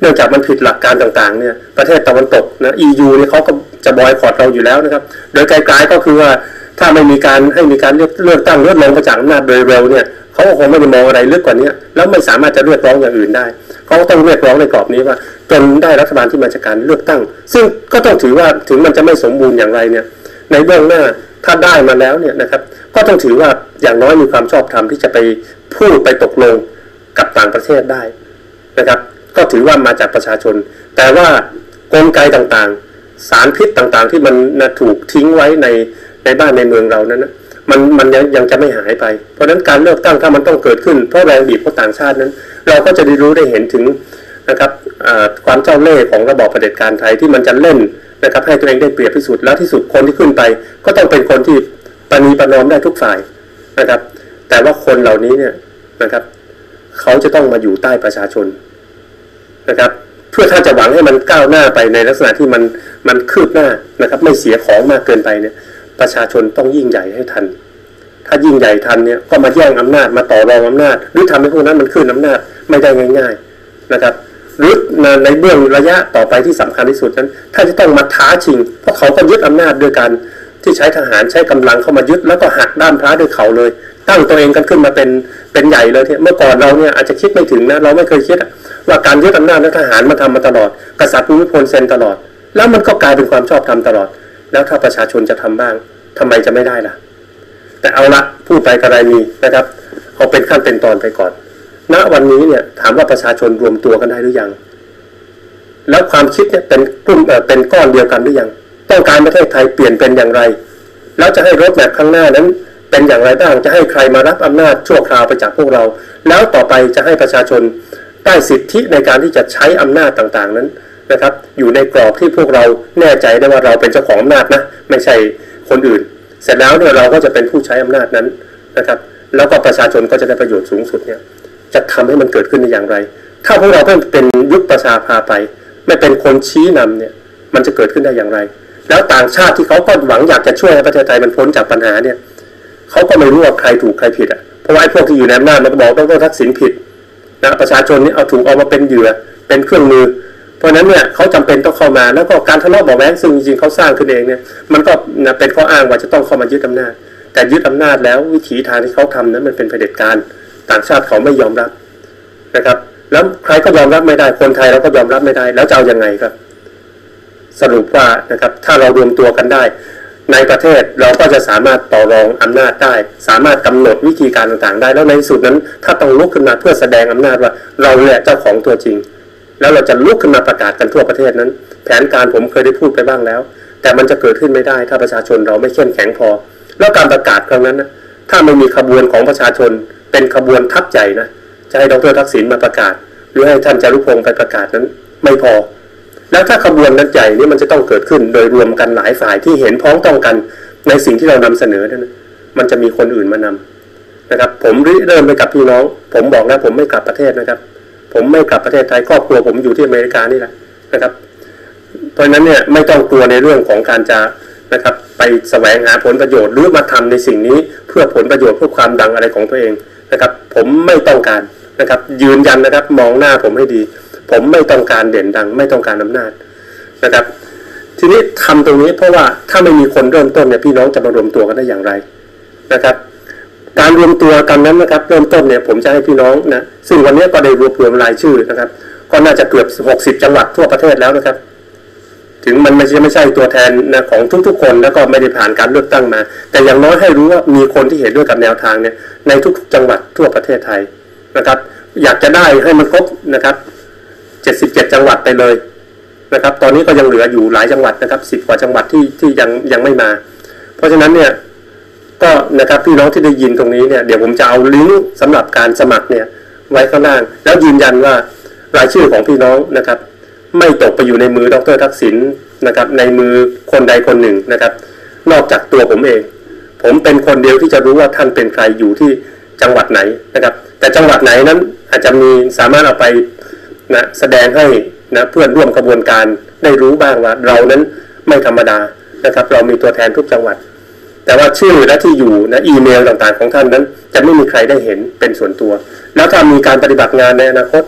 เนื่องจากมันผิดหลักการต่างๆเนี่ยประเทศตะวันตกนะ EU เนี่ยเขาก็จะบอยคอตเราอยู่แล้วนะครับโดยไกลๆก็คือว่าถ้าไม่มีการให้มีการเลือกตั้งลดลงจากอำนาจโดยเร็วเนี่ยเขาก็คงไม่ได้มองอะไรลึกกว่านี้แล้วไม่สามารถจะเรียกร้องอย่างอื่นได้เขาต้องเรียกร้องในกรอบนี้ว่าจนได้รัฐบาลที่มาจากการเลือกตั้งซึ่งก็ต้องถือว่าถึงมันจะไม่สมบูรณ์อย่างไรเนี่ยในเบื้องหน้าถ้าได้มาแล้วเนี่ยนะครับก็ต้องถือว่าอย่างน้อยมีความชอบธรรมที่จะไปพูดไปตกลงกับต่างประเทศได้นะครับก็ถือว่ามาจากประชาชนแต่ว่ากลไกต่างๆสารพิษต่างๆที่มันถูกทิ้งไว้ในบ้านในเมืองเรานั้นนะมันยังจะไม่หายไปเพราะฉะนั้นการเลือกตั้งถ้ามันต้องเกิดขึ้นเพราะแรงบีบของต่างชาตินั้นเราก็จะได้รู้ได้เห็นถึงนะครับความเจ้าเล่ห์ของระบอบเผด็จการไทยที่มันจะเล่นนะครับให้ตัวเองได้เปรียบที่สุดแล้วที่สุดคนที่ขึ้นไปก็ต้องเป็นคนที่ประนีประนอมได้ทุกฝ่ายนะครับแต่ว่าคนเหล่านี้เนี่ยนะครับเขาจะต้องมาอยู่ใต้ประชาชนนะครับเพื่อถ้าจะหวังให้มันก้าวหน้าไปในลักษณะที่มันคืบหน้านะครับไม่เสียของมากเกินไปเนี่ยประชาชนต้องยิ่งใหญ่ให้ทันถ้ายิ่งใหญ่ทันเนี่ยก็มาแย่งอำนาจมาต่อรองอำนาจหรือทำให้พวกนั้นมันขึ้นอำนาจไม่ได้ง่ายๆนะครับหรือในเบื้องระยะต่อไปที่สำคัญที่สุดนั้นถ้าจะต้องมาท้าชิงเพราะเขาก็ยึดอำนาจด้วยการที่ใช้ทหารใช้กำลังเข้ามายึดแล้วก็หักด้ามพระด้วยเขาเลยตั้งตัวเองกันขึ้นมาเป็นใหญ่เลยที่เมื่อก่อนเราเนี่ยอาจจะคิดไม่ถึงนะเราไม่เคยคิดว่าการยึดอำนาจและทหารมาทำมาตลอดกษัตริย์ภูมิพลเซ็นตลอดแล้วมันก็กลายเป็นความชอบธรรมตลอดแล้วถ้าประชาชนจะทำบ้างทำไมจะไม่ได้ล่ะแต่เอาละพูดไปกระไรมีนะครับเอาเป็นขั้นเป็นตอนไปก่อนณวันนี้เนี่ยถามว่าประชาชนรวมตัวกันได้หรือยังแล้วความคิดเนี่ยเป็นกลุ่มเป็นก้อนเดียวกันหรือยังต้องการประเทศไทยเปลี่ยนเป็นอย่างไรแล้วจะให้รถแมพข้างหน้านั้นเป็นอย่างไรบ้างจะให้ใครมารับอำนาจชั่วคราวไปจากพวกเราแล้วต่อไปจะให้ประชาชนได้สิทธิในการที่จะใช้อำนาจต่างๆนั้นนะครับอยู่ในกรอบที่พวกเราแน่ใจได้ว่าเราเป็นเจ้าของอำนาจนะไม่ใช่คนอื่นเสร็จแล้วเนี่ยเราก็จะเป็นผู้ใช้อำนาจนั้นนะครับแล้วก็ประชาชนก็จะได้ประโยชน์สูงสุดเนี่ยจะทำให้มันเกิดขึ้นได้อย่างไรถ้าพวกเราเป็นยุคประชาพาไปไม่เป็นคนชี้นำเนี่ยมันจะเกิดขึ้นได้อย่างไรแล้วต่างชาติที่เขาก็หวังอยากจะช่วยให้ประเทศไทยมันพ้นจากปัญหาเนี่ยเขาก็ไม่รู้ว่าใครถูกใครผิดเพราะว่าไอ้พวกที่อยู่ในอำนาจมันก็บอกว่าทักษิณผิดนะประชาชนนี่เอาถูกเอามาเป็นเหยื่อเป็นเครื่องมือเพราะนั้นเนี่ยเขาจำเป็นต้องเข้ามาแล้วก็การทะเลาะเบาะแว้งซึ่งจริงๆเขาสร้างขึ้นเองเนี่ยมันก็เป็นข้ออ้างว่าจะต้องเข้ามายึดอำนาจแต่ยึดอำนาจแล้ววิถีทางที่เขาทำนั้นมันเป็นเผด็จการต่างชาติเขาไม่ยอมรับนะครับแล้วใครก็ยอมรับไม่ได้คนไทยเราก็ยอมรับไม่ได้แล้วจะเอายังไงครับสรุปว่านะครับถ้าเรารวมตัวกันได้ในประเทศเราก็จะสามารถต่อรองอำนาจได้สามารถกำหนดวิธีการต่างๆได้แล้วในที่สุดนั้นถ้าต้องลุกขึ้นมาเพื่อแสดงอำนาจว่าเราเนี่ยเจ้าของตัวจริงแล้วเราจะลุกขึ้นมาประกาศกันทั่วประเทศนั้นแผนการผมเคยได้พูดไปบ้างแล้วแต่มันจะเกิดขึ้นไม่ได้ถ้าประชาชนเราไม่เข้มแข็งพอแล้วการประกาศครั้งนั้นนะถ้าไม่มีขบวนของประชาชนเป็นขบวนทัพใหญ่นะจะให้ดร.ทักษิณมาประกาศหรือให้ท่านจารุพงศ์ไปประกาศนั้นไม่พอแล้วถ้าขบวนนั้นใหญ่นี่มันจะต้องเกิดขึ้นโดยรวมกันหลายฝ่ายที่เห็นพ้องต้องกันในสิ่งที่เรานำเสนอนั้นมันจะมีคนอื่นมานำนะครับผมเริ่มไปกับพี่น้องผมบอกแล้วผมไม่กลับประเทศนะครับผมไม่กลับประเทศไทยครอบครัวผมอยู่ที่อเมริกานี่แหละนะครับเพราะฉะนั้นเนี่ยไม่ต้องกลัวในเรื่องของการจะนะครับไปแสวงหาผลประโยชน์หรือมาทำในสิ่งนี้เพื่อผลประโยชน์เพื่อความดังอะไรของตัวเองนะครับผมไม่ต้องการนะครับยืนยันนะครับมองหน้าผมให้ดีผมไม่ต้องการเด่นดังไม่ต้องการอำนาจนะครับทีนี้ทำตรงนี้เพราะว่าถ้าไม่มีคนเริ่มต้นเนี่ยพี่น้องจะมารวมตัวกันได้อย่างไรนะครับการรวมตัวกันนั้นนะครับเริ่มต้นเนี่ยผมจะให้พี่น้องนะซึ่งวันนี้ก็ได้รวบรวมรายชื่อนะครับก็น่าจะเกือบ60จังหวัดทั่วประเทศแล้วนะครับถึงมันไม่ใช่ตัวแทนนะของทุกๆคนแล้วก็ไม่ได้ผ่านการเลือกตั้งมาแต่อย่างน้อยให้รู้ว่ามีคนที่เห็นด้วยกับแนวทางเนี่ยในทุกๆจังหวัดทั่วประเทศไทยนะครับอยากจะได้ให้มันครบนะครับ77จังหวัดไปเลยนะครับตอนนี้ก็ยังเหลืออยู่หลายจังหวัดนะครับ10กว่าจังหวัดที่ยังไม่มาเพราะฉะนั้นเนี่ยก็นะครับพี่น้องที่ได้ยินตรงนี้เนี่ยเดี๋ยวผมจะเอาลิงก์สำหรับการสมัครเนี่ยไว้ข้างล่างแล้วยืนยันว่ารายชื่อของพี่น้องนะครับไม่ตกไปอยู่ในมือดร.ทักษิณนะครับในมือคนใดคนหนึ่งนะครับนอกจากตัวผมเองผมเป็นคนเดียวที่จะรู้ว่าท่านเป็นใครอยู่ที่จังหวัดไหนนะครับแต่จังหวัดไหนนั้นอาจจะมีสามารถเอาไปนะแสดงให้นะเพื่อนร่วมกระบวนการได้รู้บ้างว่าเรานั้นไม่ธรรมดานะครับเรามีตัวแทนทุกจังหวัดแต่ว่าชื่อและที่อยู่นะอีเมลต่างๆของท่านนั้นจะไม่มีใครได้เห็นเป็นส่วนตัวแล้วถ้ามีการปฏิบัติงานในอนาคต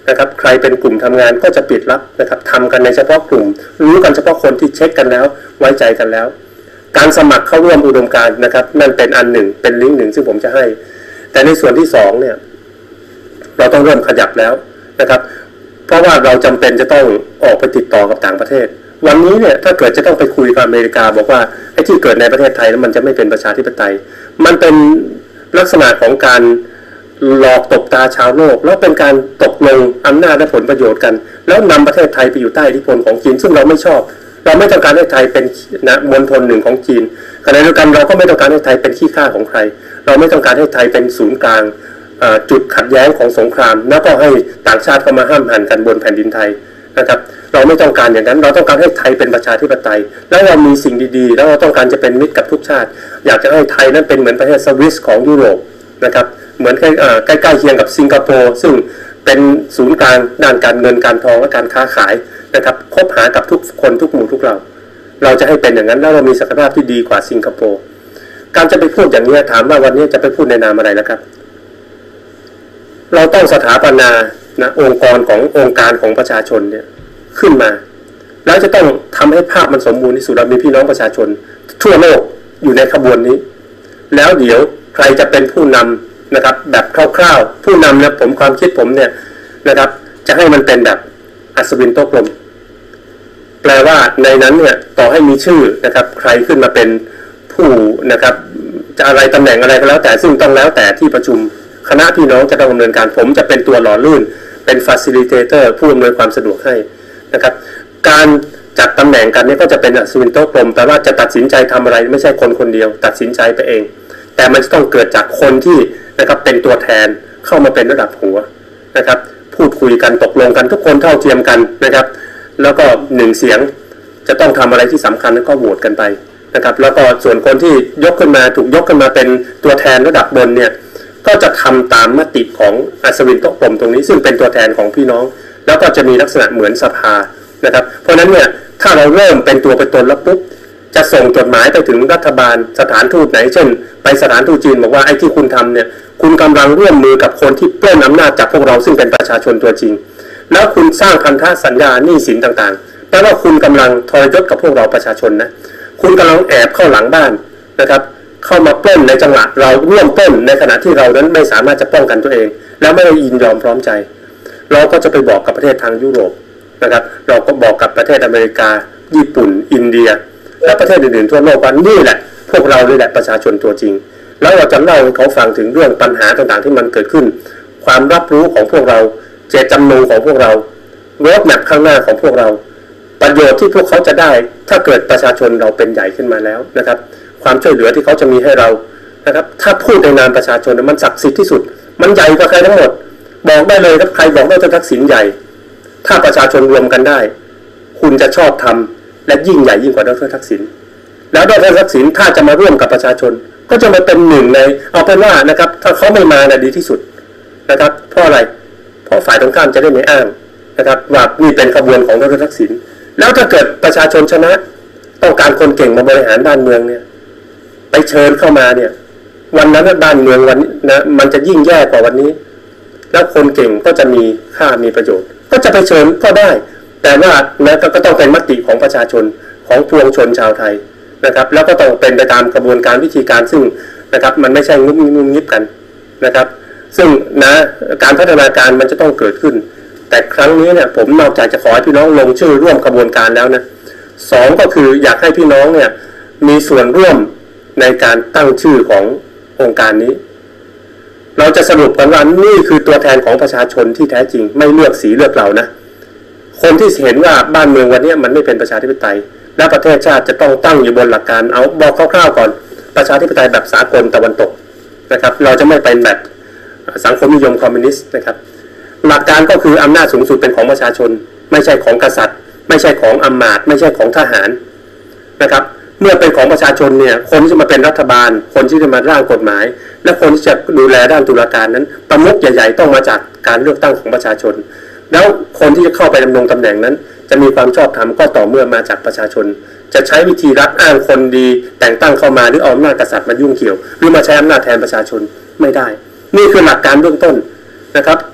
นะครับใครเป็นกลุ่มทำงานก็จะปิดรับนะครับทำกันในเฉพาะกลุ่มรู้กันเฉพาะคนที่เช็คกันแล้วไว้ใจกันแล้วการสมัครเข้าร่วมอุดมการณ์นะครับนั่นเป็นอันหนึ่งเป็นลิงก์หนึ่งซึ่งผมจะให้แต่ในส่วนที่2เนี่ยเราต้องเริ่มขยับแล้วนะครับเพราะว่าเราจำเป็นจะต้องออกไปติดต่อกับต่างประเทศวันนี้เนี่ยถ้าเกิดจะต้องไปคุยกับอเมริกาบอกว่าไอ้ที่เกิดในประเทศไทยแล้วมันจะไม่เป็นประชาธิปไตยมันเป็นลักษณะของการหลอกตบตาชาวโลกแล้วเป็นการตกลงอำนาจและผลประโยชน์กันแล้วนำประเทศไทยไปอยู่ใต้อิทธิพลของจีนซึ่งเราไม่ชอบเราไม่ต้องการให้ไทยเป็นมณฑลหนึ่งของจีนขณะเดียวกันเราก็ไม่ต้องการให้ไทยเป็นขี้ข้าของใครเราไม่ต้องการให้ไทยเป็นศูนย์กลางจุดขัดแย้งของสงครามแล้วก็ให้ต่างชาติเข้ามาห้ามหันกันบนแผ่นดินไทยนะครับเราไม่ต้องการอย่างนั้นเราต้องการให้ไทยเป็นประชาธิปไตยแล้วเรามีสิ่งดีๆแล้วเราต้องการจะเป็นมิตรกับทุกชาติอยากจะให้ไทยนั้นเป็นเหมือนประเทศสวิสของยุโรปนะครับเหมือนใกล้ๆเคียงกับสิงคโปร์ซึ่งเป็นศูนย์กลางด้านการเงินการทองและการค้าขายนะครับคบหากับทุกคนทุกหมู่ทุกเราจะให้เป็นอย่างนั้นแล้วเรามีศักยภาพที่ดีกว่าสิงคโปร์การจะไปพูดอย่างนี้ถามว่าวันนี้จะไปพูดในนามอะไรนะครับเราต้องสถาปนาองค์การของประชาชนเนี่ยขึ้นมาแล้วจะต้องทำให้ภาพมันสมบูรณ์ที่สุดเรามีพี่น้องประชาชนทั่วโลกอยู่ในขบวนนี้แล้วเดี๋ยวใครจะเป็นผู้นำนะครับแบบคร่าวๆผู้นำเนี่ยความคิดผมเนี่ยนะครับจะให้มันเป็นแบบอัศวินโต๊ะกลมแปลว่าในนั้นเนี่ยต่อให้มีชื่อนะครับใครขึ้นมาเป็นผู้นะครับจะอะไรตำแหน่งอะไรก็แล้วแต่ซึ่งต้องแล้วแต่ที่ประชุมคณะพี่น้องจะต้องดำเนินการผมจะเป็นตัวหล่อลื่นเป็น facilitator ผู้อำนวยความสะดวกให้นะครับการจัดตำแหน่งกันนี่ก็จะเป็นอัศวินโต๊ะกลมแต่ว่าจะตัดสินใจทำอะไรไม่ใช่คนเดียวตัดสินใจไปเองแต่มันจะต้องเกิดจากคนที่นะครับเป็นตัวแทนเข้ามาเป็นระดับหัวนะครับพูดคุยกันตกลงกันทุกคนเท่าเทียมกันนะครับแล้วก็1เสียงจะต้องทำอะไรที่สำคัญแล้วก็โหวตกันไปนะครับแล้วก็ส่วนคนที่ถูกยกขึ้นมาเป็นตัวแทนระดับบนเนี่ยก็จะทำตามมติของอัศวินโต๊ะกลมตรงนี้ซึ่งเป็นตัวแทนของพี่น้องแล้วก็จะมีลักษณะเหมือนสภานะครับเพราะนั้นเนี่ยถ้าเราเริ่มเป็นตัวเป็นตนแล้วปุ๊บจะส่งจดหมายไปถึงรัฐบาลสถานทูตไหนเช่นไปสถานทูตจีนบอกว่าไอ้ที่คุณทำเนี่ยคุณกำลังร่วมมือกับคนที่ปล้นอำนาจจากพวกเราซึ่งเป็นประชาชนตัวจริงแล้วคุณสร้างพันธสัญญาหนี้สินต่างๆแปลว่าคุณกำลังทรยศกับพวกเราประชาชนนะคุณกำลังแอบเข้าหลังบ้านนะครับเข้ามาปล้นในจังหวะเราร่วมปล้นในขณะที่เรานั้นไม่สามารถจะป้องกันตัวเองแล้วไม่ได้ยินยอมพร้อมใจเราก็จะไปบอกกับประเทศทางยุโรปนะครับเราก็บอกกับประเทศอเมริกาญี่ปุ่นอินเดียและประเทศอื่นๆทั่วโลกว่านี่แหละพวกเราเลยแหละประชาชนตัวจริงแล้วเราจะเล่าให้เขาฟังถึงเรื่องปัญหาต่างๆที่มันเกิดขึ้นความรับรู้ของพวกเราเจตจำนงของพวกเราโรดแมพข้างหน้าของพวกเราประโยชน์ที่พวกเขาจะได้ถ้าเกิดประชาชนเราเป็นใหญ่ขึ้นมาแล้วนะครับความช่วยเหลือที่เขาจะมีให้เรานะครับถ้าพูดในนามประชาชนมันศักดิ์สิทธิ์ที่สุดมันใหญ่กว่าใครทั้งหมดบอกได้เลยครับใครบอกได้ว่าทักษิณใหญ่ถ้าประชาชนรวมกันได้คุณจะชอบทำและยิ่งใหญ่ยิ่งกว่าดร.ทักษิณแล้วดร.ทักษิณถ้าจะมาร่วมกับประชาชนก็จะมาเป็นหนึ่งในเอาเป็นว่านะครับถ้าเขาไม่มาดีที่สุดนะครับเพราะอะไรเพราะฝ่ายตรงข้ามจะได้ไม่อ้างนะครับว่านี่เป็นขบวนของดร.ทักษิณแล้วถ้าเกิดประชาชนชนะต้องการคนเก่งมาบริหารบ้านเมืองเนี่ยไปเชิญเข้ามาเนี่ยวันนั้นบ้านเมืองวันนะมันจะยิ่งแย่กว่าวันนี้แล้วคนเก่งก็จะมีค่ามีประโยชน์ก็จะไปเชิญก็ได้แต่ว่านะก็ต้องเป็นมติของประชาชนของปวงชนชาวไทยนะครับแล้วก็ต้องเป็นไปตามกระบวนการวิธีการซึ่งนะครับมันไม่ใช่งุบงิบกันนะครับซึ่งนะการพัฒนาการมันจะต้องเกิดขึ้นแต่ครั้งนี้เนี่ยผมนอกจากจะขอให้พี่น้องลงชื่อร่วมกระบวนการแล้วนะ2ก็คืออยากให้พี่น้องเนี่ยมีส่วนร่วมในการตั้งชื่อขององค์การนี้เราจะสรุปกันว่านี่คือตัวแทนของประชาชนที่แท้จริงไม่เลือกสีเลือกเหล่านะคนที่เห็นว่าบ้านเมืองวันนี้มันไม่เป็นประชาธิปไตยและประเทศชาติจะต้องตั้งอยู่บนหลักการเอาบอกคร่าวๆก่อนประชาธิปไตยแบบสากลตะวันตกนะครับเราจะไม่เป็นแบบสังคมนิยมคอมมิวนิสต์นะครับหลักการก็คืออำนาจสูงสุดเป็นของประชาชนไม่ใช่ของกษัตริย์ไม่ใช่ของอำมาตย์ไม่ใช่ของทหารนะครับเมื่อเป็นของประชาชนเนี่ยคนที่จะมาเป็นรัฐบาลคนที่จะมาร่างกฎหมายและคนที่จะดูแลด้านตุลาการนั้นประมุขใหญ่ๆต้องมาจากการเลือกตั้งของประชาชนแล้วคนที่จะเข้าไปดำรงตำแหน่งนั้นจะมีความชอบธรรมก็ต่อเมื่อมาจากประชาชนจะใช้วิธีรัฐอ้างคนดีแต่งตั้งเข้ามาหรือเอาอำนาจกษัตริย์มายุ่งเกี่ยวหรือมาใช้อำนาจแทนประชาชนไม่ได้นี่คือหลักการเบื้องต้นนะครับ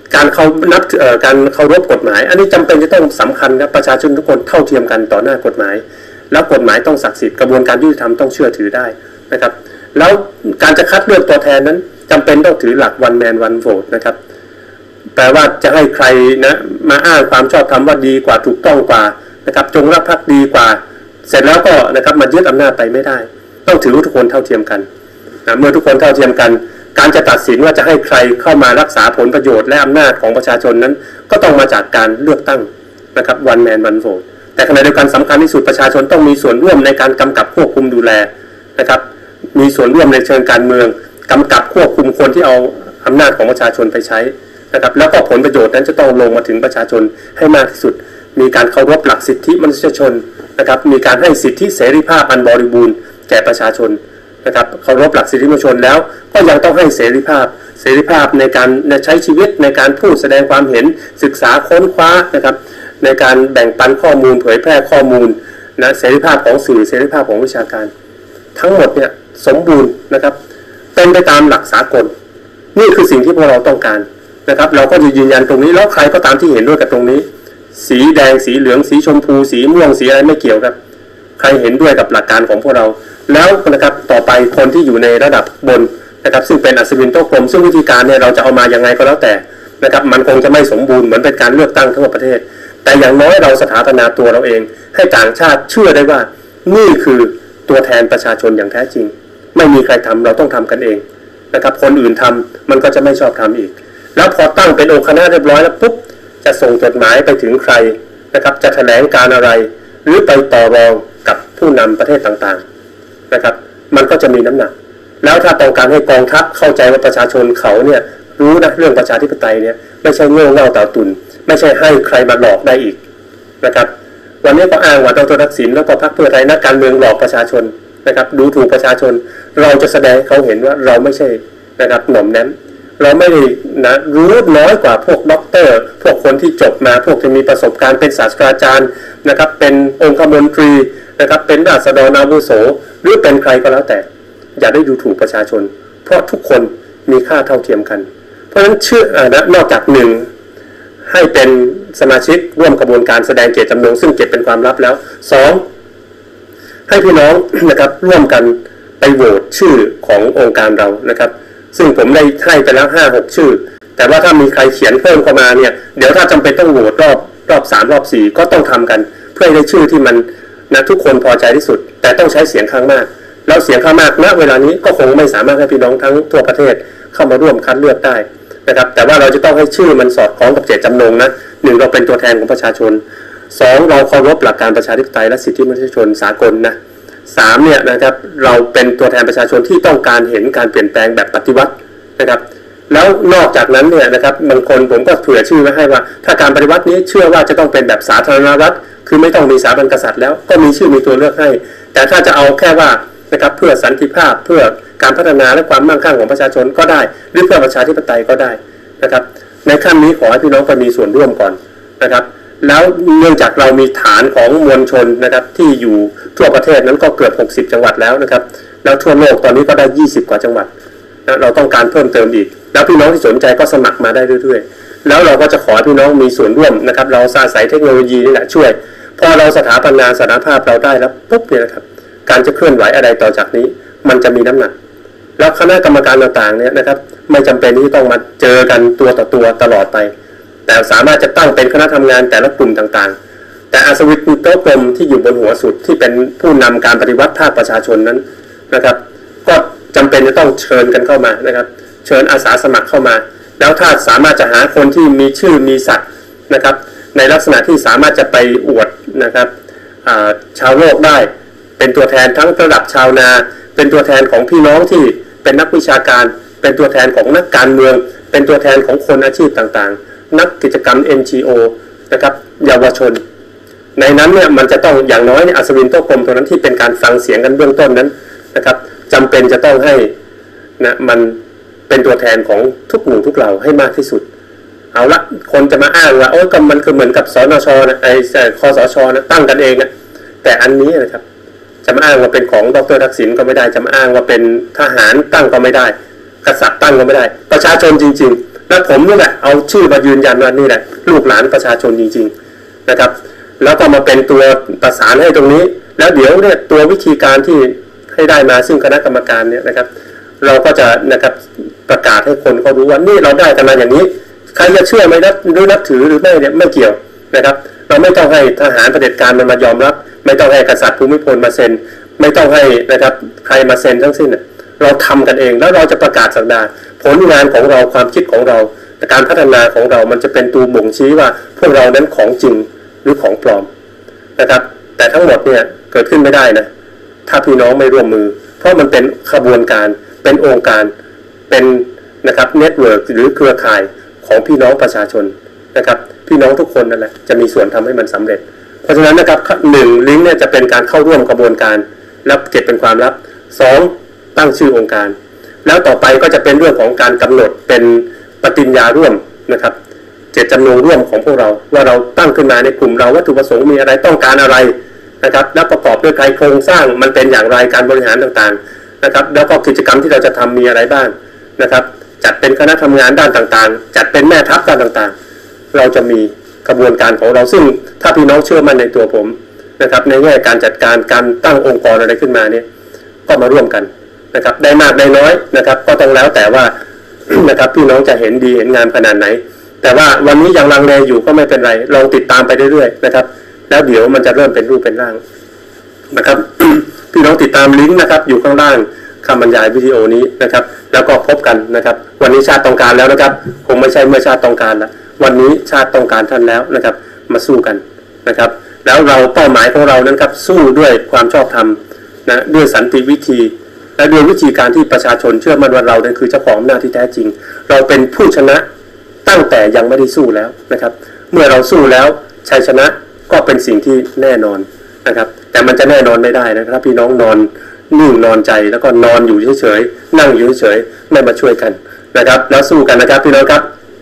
การการเคารพกฎหมายอันนี้จำเป็นจะต้องสำคัญครับประชาชนทุกคนเท่าเทียมกันต่อหน้ากฎหมายแล้วกฎหมายต้องศักดิ์สิทธิ์กระบวนการยุติธรรมต้องเชื่อถือได้นะครับแล้วการจะคัดเลือกตัวแทนนั้นจำเป็นต้องถือหลัก one man one vote นะครับแปลว่าจะให้ใครนะมาอ้างความชอบธรรมว่าดีกว่าถูกต้องกว่านะครับจงรักภักดีกว่าเสร็จแล้วก็นะครับมายึดอำนาจไปไม่ได้ต้องถือว่าทุกคนเท่าเทียมกันนะเมื่อทุกคนเท่าเทียมกันการจะตัดสินว่าจะให้ใครเข้ามารักษาผลประโยชน์และอำนาจของประชาชนนั้นก็ต้องมาจากการเลือกตั้งนะครับ one man one vote แต่ขณะเดียวกันสำคัญที่สุดประชาชนต้องมีส่วนร่วมในการกำกับควบคุมดูแลนะครับมีส่วนร่วมในเชิงการเมืองกำกับควบคุมคนที่เอาอำนาจของประชาชนไปใช้นะครับแล้วก็ผลประโยชน์นั้นจะต้องลงมาถึงประชาชนให้มากที่สุดมีการเคารพหลักสิทธิมนุษยชนนะครับมีการให้สิทธิเสรีภาพอันบริบูรณ์แก่ประชาชนนะครับเคารพหลักสิทธิมนุษยชนแล้วก็ยังต้องให้เสรีภาพในการใช้ชีวิตในการพูดแสดงความเห็นศึกษาค้นคว้านะครับในการแบ่งปันข้อมูลเผยแพร่ข้อมูลนะเสรีภาพของสื่อเสรีภาพของวิชาการทั้งหมดเนี่ยสมบูรณ์นะครับเป็นไปตามหลักสากลนี่คือสิ่งที่พวกเราต้องการนะครับเราก็จะยืนยันตรงนี้แล้วใครก็ตามที่เห็นด้วยกับตรงนี้สีแดงสีเหลืองสีชมพูสีม่วงสีอะไรไม่เกี่ยวครับใครเห็นด้วยกับหลักการของพวกเราแล้วนะครับต่อไปคนที่อยู่ในระดับบนนะครับซึ่งเป็นอัศวินโต๊ะกลมซึ่งวิธีการเนี่ยเราจะเอามายังไงก็แล้วแต่นะครับมันคงจะไม่สมบูรณ์เหมือนเป็นการเลือกตั้งทั่วประเทศแต่อย่างน้อยเราสถาปนาตัวเราเองให้ต่างชาติเชื่อได้ว่านี่คือตัวแทนประชาชนอย่างแท้จริงไม่มีใครทำเราต้องทำกันเองนะครับคนอื่นทำมันก็จะไม่ชอบทำอีกแล้วพอตั้งเป็นองค์คณะเรียบร้อยแล้วปุ๊บจะส่งจดหมายไปถึงใครนะครับจะแถลงการอะไรหรือไปต่อรองกับผู้นำประเทศต่างๆนะครับมันก็จะมีน้ำหนักแล้วถ้าต้องการให้กองทัพเข้าใจว่าประชาชนเขาเนี่ยรู้นะเรื่องประชาธิปไตยเนี่ยไม่ใช่โง่เง่าเต่าตุนไม่ใช่ให้ใครมาหลอกได้อีกนะครับวันนี้ก็อ้างว่าดร.ทักษิณแล้วก็พรรคเพื่อไทยนักการเมืองหลอกประชาชนนะครับดูถูกประชาชนเราจะแสดงให้เขาเห็นว่าเราไม่ใช่นะครับหน่อมแนมเราไม่ได้นะรู้น้อยกว่าพวกด็อกเตอร์พวกคนที่จบมาพวกที่มีประสบการณ์เป็นศาสตราจารย์นะครับเป็นองคมนตรีนะครับเป็นราษฎรอาวุโสหรือเป็นใครก็แล้วแต่อย่าได้ดูถูกประชาชนเพราะทุกคนมีค่าเท่าเทียมกันเพราะฉะนั้นนอกจากหนึ่งให้เป็นสมาชิกร่วมกระบวนการแสดงเจตจำนงซึ่งเก็บเป็นความลับแล้วสองให้พี่น้องนะครับร่วมกันไปโหวตชื่อขององค์การเรานะครับซึ่งผมได้ให้ไปแล้ว 5-6 ชื่อแต่ว่าถ้ามีใครเขียนเพิ่มเข้ามาเนี่ยเดี๋ยวถ้าจำเป็นต้องโหวตรอบ3รอบ4ก็ต้องทำกันเพื่อให้ได้ชื่อที่มันนะทุกคนพอใจที่สุดแต่ต้องใช้เสียงข้างมากแล้วเสียงข้างมากณเวลานี้ก็คงไม่สามารถให้พี่น้องทั้งทั่วประเทศเข้ามาร่วมคัดเลือกได้นะครับแต่ว่าเราจะต้องให้ชื่อมันสอดคล้องกับเจตจำนงนะ1เราเป็นตัวแทนของประชาชน2เราเคารพหลักการประชาธิปไตยและสิทธิมนุษยชนสากลนะ3เนี่ยนะครับเราเป็นตัวแทนประชาชนที่ต้องการเห็นการเปลี่ยนแปลงแบบปฏิวัตินะครับแล้วนอกจากนั้นเนี่ยนะครับบางคนผมก็เผื่อชื่อไว้ให้ว่าถ้าการปฏิวัตินี้เชื่อว่าจะต้องเป็นแบบสาธารณรัฐคือไม่ต้องมีสถาบันกษัตริย์แล้วก็มีชื่อมีตัวเลือกให้แต่ถ้าจะเอาแค่ว่านะครับเพื่อสันติภาพเพื่อการพัฒนาและความมั่งคั่งของประชาชนก็ได้หรือเพื่อประชาธิปไตยก็ได้นะครับในขั้นนี้ขอให้พี่น้องไปมีส่วนร่วมก่อนนะครับแล้วเนื่องจากเรามีฐานของมวลชนนะครับที่อยู่ทั่วประเทศนั้นก็เกือบ60จังหวัดแล้วนะครับแล้วทั่วโลกตอนนี้ก็ได้20กว่าจังหวัดนะเราต้องการเพิ่มเติมอีกแล้วพี่น้องที่สนใจก็สมัครมาได้เรื่อยๆแล้วเราก็จะขอให้พี่น้องมีส่วนร่วมนะครับเราอาศัยเทคโนโลยีนี่แหละช่วยพอเราสถาปนาสถานภาพเราได้แล้วปุ๊บเนี่ยนะครับการจะเคลื่อนไหวอะไรต่อจากนี้มันจะมีน้ำหนักแล้วคณะกรรมการต่างๆเนี่ยนะครับไม่จำเป็นที่ต้องมาเจอกันตัวต่อตัวตลอดไปแต่สามารถจะตั้งเป็นคณะทำงานแต่ละกลุ่มต่างๆแต่อัศวินโต๊ะกลมที่อยู่บนหัวสุดที่เป็นผู้นำการปฏิวัติภาคประชาชนนั้นนะครับก็จำเป็นจะต้องเชิญกันเข้ามานะครับเชิญอาสาสมัครเข้ามาแล้วถ้าสามารถจะหาคนที่มีชื่อมีศักดิ์นะครับในลักษณะที่สามารถจะไปอวดนะครับชาวโลกได้เป็นตัวแทนทั้งระดับชาวนาเป็นตัวแทนของพี่น้องที่เป็นนักวิชาการเป็นตัวแทนของนักการเมืองเป็นตัวแทนของคนอาชีพต่างๆนักกิจกรรม NGO นะครับเยาวชนในนั้นเนี่ยมันจะต้องอย่างน้อยอัศวินโต๊ะกลมตัวนั้นที่เป็นการฟังเสียงกันเบื้องต้นนั้นนะครับจำเป็นจะต้องให้นะมันเป็นตัวแทนของทุกหมู่ทุกเหล่าให้มากที่สุดเอาละคนจะมาอ้างว่าโอ้ก็มันคือเหมือนกับสนชนะคสชนะตั้งกันเองนะแต่อันนี้นะครับจะมาอ้างว่าเป็นของดร.ทักษิณก็ไม่ได้จะมาอ้างว่าเป็นทหารตั้งก็ไม่ได้กษัตริย์ตั้งก็ไม่ได้ประชาชนจริงๆและผมนี่แหละเอาชื่อมายืนยันว่านี่แหละลูกหลานประชาชนจริงๆนะครับแล้วก็มาเป็นตัวประสานให้ตรงนี้แล้วเดี๋ยวเนี่ยตัววิธีการที่ให้ได้มาซึ่งคณะกรรมการเนี่ยนะครับเราก็จะนะครับประกาศให้คนเขารู้ว่านี่เราได้กันมาอย่างนี้ใครจะเชื่อไหมนะหรือนับถือหรือไม่เนี่ยไม่เกี่ยวนะครับเราไม่ต้องให้ทหารเผด็จการมันมายอมรับไม่ต้องให้กษัตริย์ภูมิพลมาเซ็นไม่ต้องให้นะครับใครมาเซ็นทั้งสิ้นเราทำกันเองแล้วเราจะประกาศสัปดาห์ผลงานของเราความคิดของเราการพัฒนาของเรามันจะเป็นตัวบ่งชี้ว่าพวกเรานั้นของจริงหรือของปลอมนะครับแต่ทั้งหมดเนี่ยเกิดขึ้นไม่ได้นะถ้าพี่น้องไม่ร่วมมือเพราะมันเป็นขบวนการเป็นองค์การเป็นนะครับเน็ตเวิร์กหรือเครือข่ายของพี่น้องประชาชนนะครับพี่น้องทุกคนนั่นแหละจะมีส่วนทำให้มันสำเร็จเพราะฉะนั้นนะครับ1ลิงก์เนี่ยจะเป็นการเข้าร่วมกระบวนการและเก็บเป็นความลับ2ตั้งชื่อองค์การแล้วต่อไปก็จะเป็นเรื่องของการกำหนดเป็นปฏิญญาร่วมนะครับเจตจำนงร่วมของพวกเราว่าเราตั้งขึ้นมาในกลุ่มเราวัตถุประสงค์มีอะไรต้องการอะไรนะครับและประกอบด้วยโครงสร้างมันเป็นอย่างไรการบริหารต่างๆนะครับแล้วก็กิจกรรมที่เราจะทำมีอะไรบ้างนะครับจัดเป็นคณะทำงานด้านต่างๆจัดเป็นแม่ทัพด้านต่างๆเราจะมีกระบวนการของเราซึ่งถ้าพี่น้องเชื่อมั่นในตัวผมนะครับในแง่การจัดการการตั้งองค์กรอะไรขึ้นมาเนี่ยก็มาร่วมกันนะครับได้มากได้น้อยนะครับก็ต้องแล้วแต่ว่า นะครับพี่น้องจะเห็นดีเห็นงามขนาดไหนแต่ว่าวันนี้ยังลังเลอยู่ก็ไม่เป็นไรลองติดตามไปเรื่อยๆนะครับแล้วเดี๋ยวมันจะเริ่มเป็นรูปเป็นร่างนะครับ พี่น้องติดตามลิงก์นะครับอยู่ข้างล่างคำบรรยายวิดีโอนี้นะครับแล้วก็พบกันนะครับวันนี้ชาติต้องการแล้วนะครับคงไม่ใช่เมื่อชาติต้องการละวันนี้ชาติต้องการท่านแล้วนะครับมาสู้กันนะครับแล้วเราเป้าหมายของเรานั้นครับสู้ด้วยความชอบธรรมนะด้วยสันติวิธีและด้วยวิธีการที่ประชาชนเชื่อมั่นว่าเราเนี่ยคือเจ้าของอำนาจที่แท้จริงเราเป็นผู้ชนะตั้งแต่ยังไม่ได้สู้แล้วนะครับเมื่อเราสู้แล้วชัยชนะก็เป็นสิ่งที่แน่นอนนะครับแต่มันจะแน่นอนไม่ได้นะครับพี่น้องนอนนิ่งนอนใจแล้วก็นอนอยู่เฉยๆนั่งอยู่เฉยๆไม่มาช่วยกันนะครับแล้วสู้กันนะครับพี่น้องครับ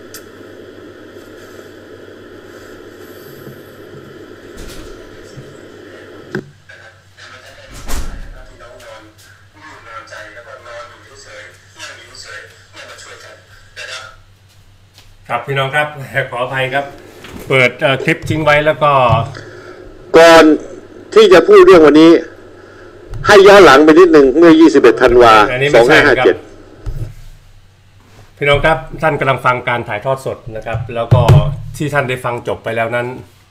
ครับพี่น้องครับขออภัยครับเปิดคลิปทิ้งไว้แล้วก็ก่อนที่จะพูดเรื่องวันนี้ให้ย้อนหลังไปนิดหนึ่งเมื่อ21 ธันวาคม 2557 พี่น้องครับท่านกำลังฟังการถ่ายทอดสดนะครับแล้วก็ที่ท่านได้ฟังจบไปแล้วนั้น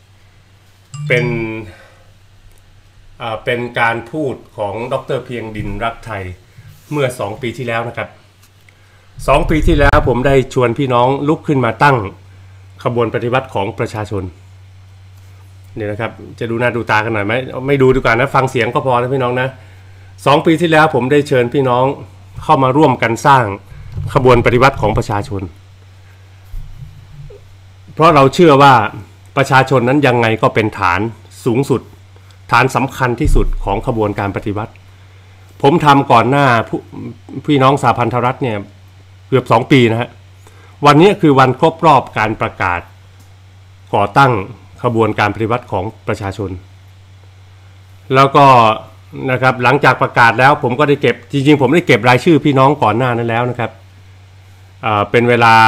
เป็นการพูดของดร.เพียงดินรักไทยเมื่อ2 ปีที่แล้วนะครับ2 ปีที่แล้วผมได้ชวนพี่น้องลุกขึ้นมาตั้งขบวนปฏิวัติของประชาชนเนี่ยนะครับจะดูหน้าดูตากันหน่อยไหมไม่ดูดีกว่านะฟังเสียงก็พอนะพี่น้องนะ2 ปีที่แล้วผมได้เชิญพี่น้องเข้ามาร่วมกันสร้างขบวนปฏิวัติของประชาชนเพราะเราเชื่อว่าประชาชนนั้นยังไงก็เป็นฐานสูงสุดฐานสำคัญที่สุดของขบวนการปฏิวัติผมทำก่อนหน้าพี่น้องสหพันธรัฐเนี่ยเกือบ2 ปีนะฮะวันนี้คือวันครบรอบการประกาศก่อตั้งขบวนการปฏิวัติของประชาชนแล้วก็นะครับหลังจากประกาศแล้วผมก็ได้เก็บจริงๆผมได้เก็บรายชื่อพี่น้องก่อนหน้านั้นแล้วนะครับเป็นเวลา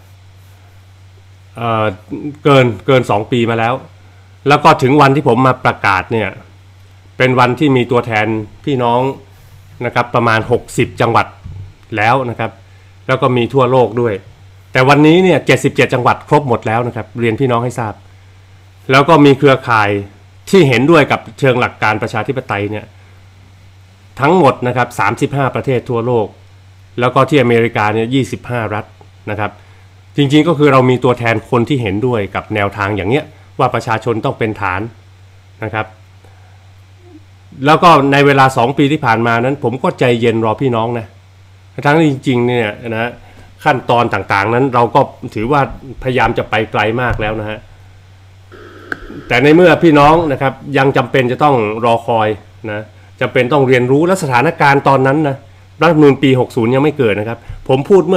เกิน2 ปีมาแล้วแล้วก็ถึงวันที่ผมมาประกาศเนี่ยเป็นวันที่มีตัวแทนพี่น้องนะครับประมาณ60 จังหวัดแล้วนะครับแล้วก็มีทั่วโลกด้วยแต่วันนี้เนี่ย77 จังหวัดครบหมดแล้วนะครับเรียนพี่น้องให้ทราบแล้วก็มีเครือข่ายที่เห็นด้วยกับเชิงหลักการประชาธิปไตยเนี่ยทั้งหมดนะครับ35 ประเทศทั่วโลกแล้วก็ที่อเมริกาเนี่ย25 รัฐนะครับจริงๆก็คือเรามีตัวแทนคนที่เห็นด้วยกับแนวทางอย่างเนี้ยว่าประชาชนต้องเป็นฐานนะครับแล้วก็ในเวลา2 ปีที่ผ่านมานั้นผมก็ใจเย็นรอพี่น้องนะทั้งจริงๆเนี่ยนะขั้นตอนต่างๆนั้นเราก็ถือว่าพยายามจะไปไกลมากแล้วนะฮะแต่ในเมื่อพี่น้องนะครับยังจำเป็นจะต้องรอคอยนะจำเป็นต้องเรียนรู้และสถานการณ์ตอนนั้นนะรัฐธรรมนูญปี60ยังไม่เกิดนะครับผมพูดเมื่อ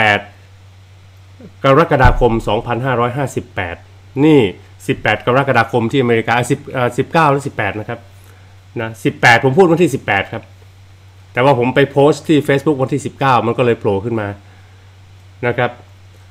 18 กรกฎาคม 2558นี่18 กรกฎาคมที่อเมริกา19 และ18นะครับนะ18ผมพูดวันที่18ครับแต่ว่าผมไปโพสต์ที่ Facebook วันที่19มันก็เลยโผล่ขึ้นมานะครับ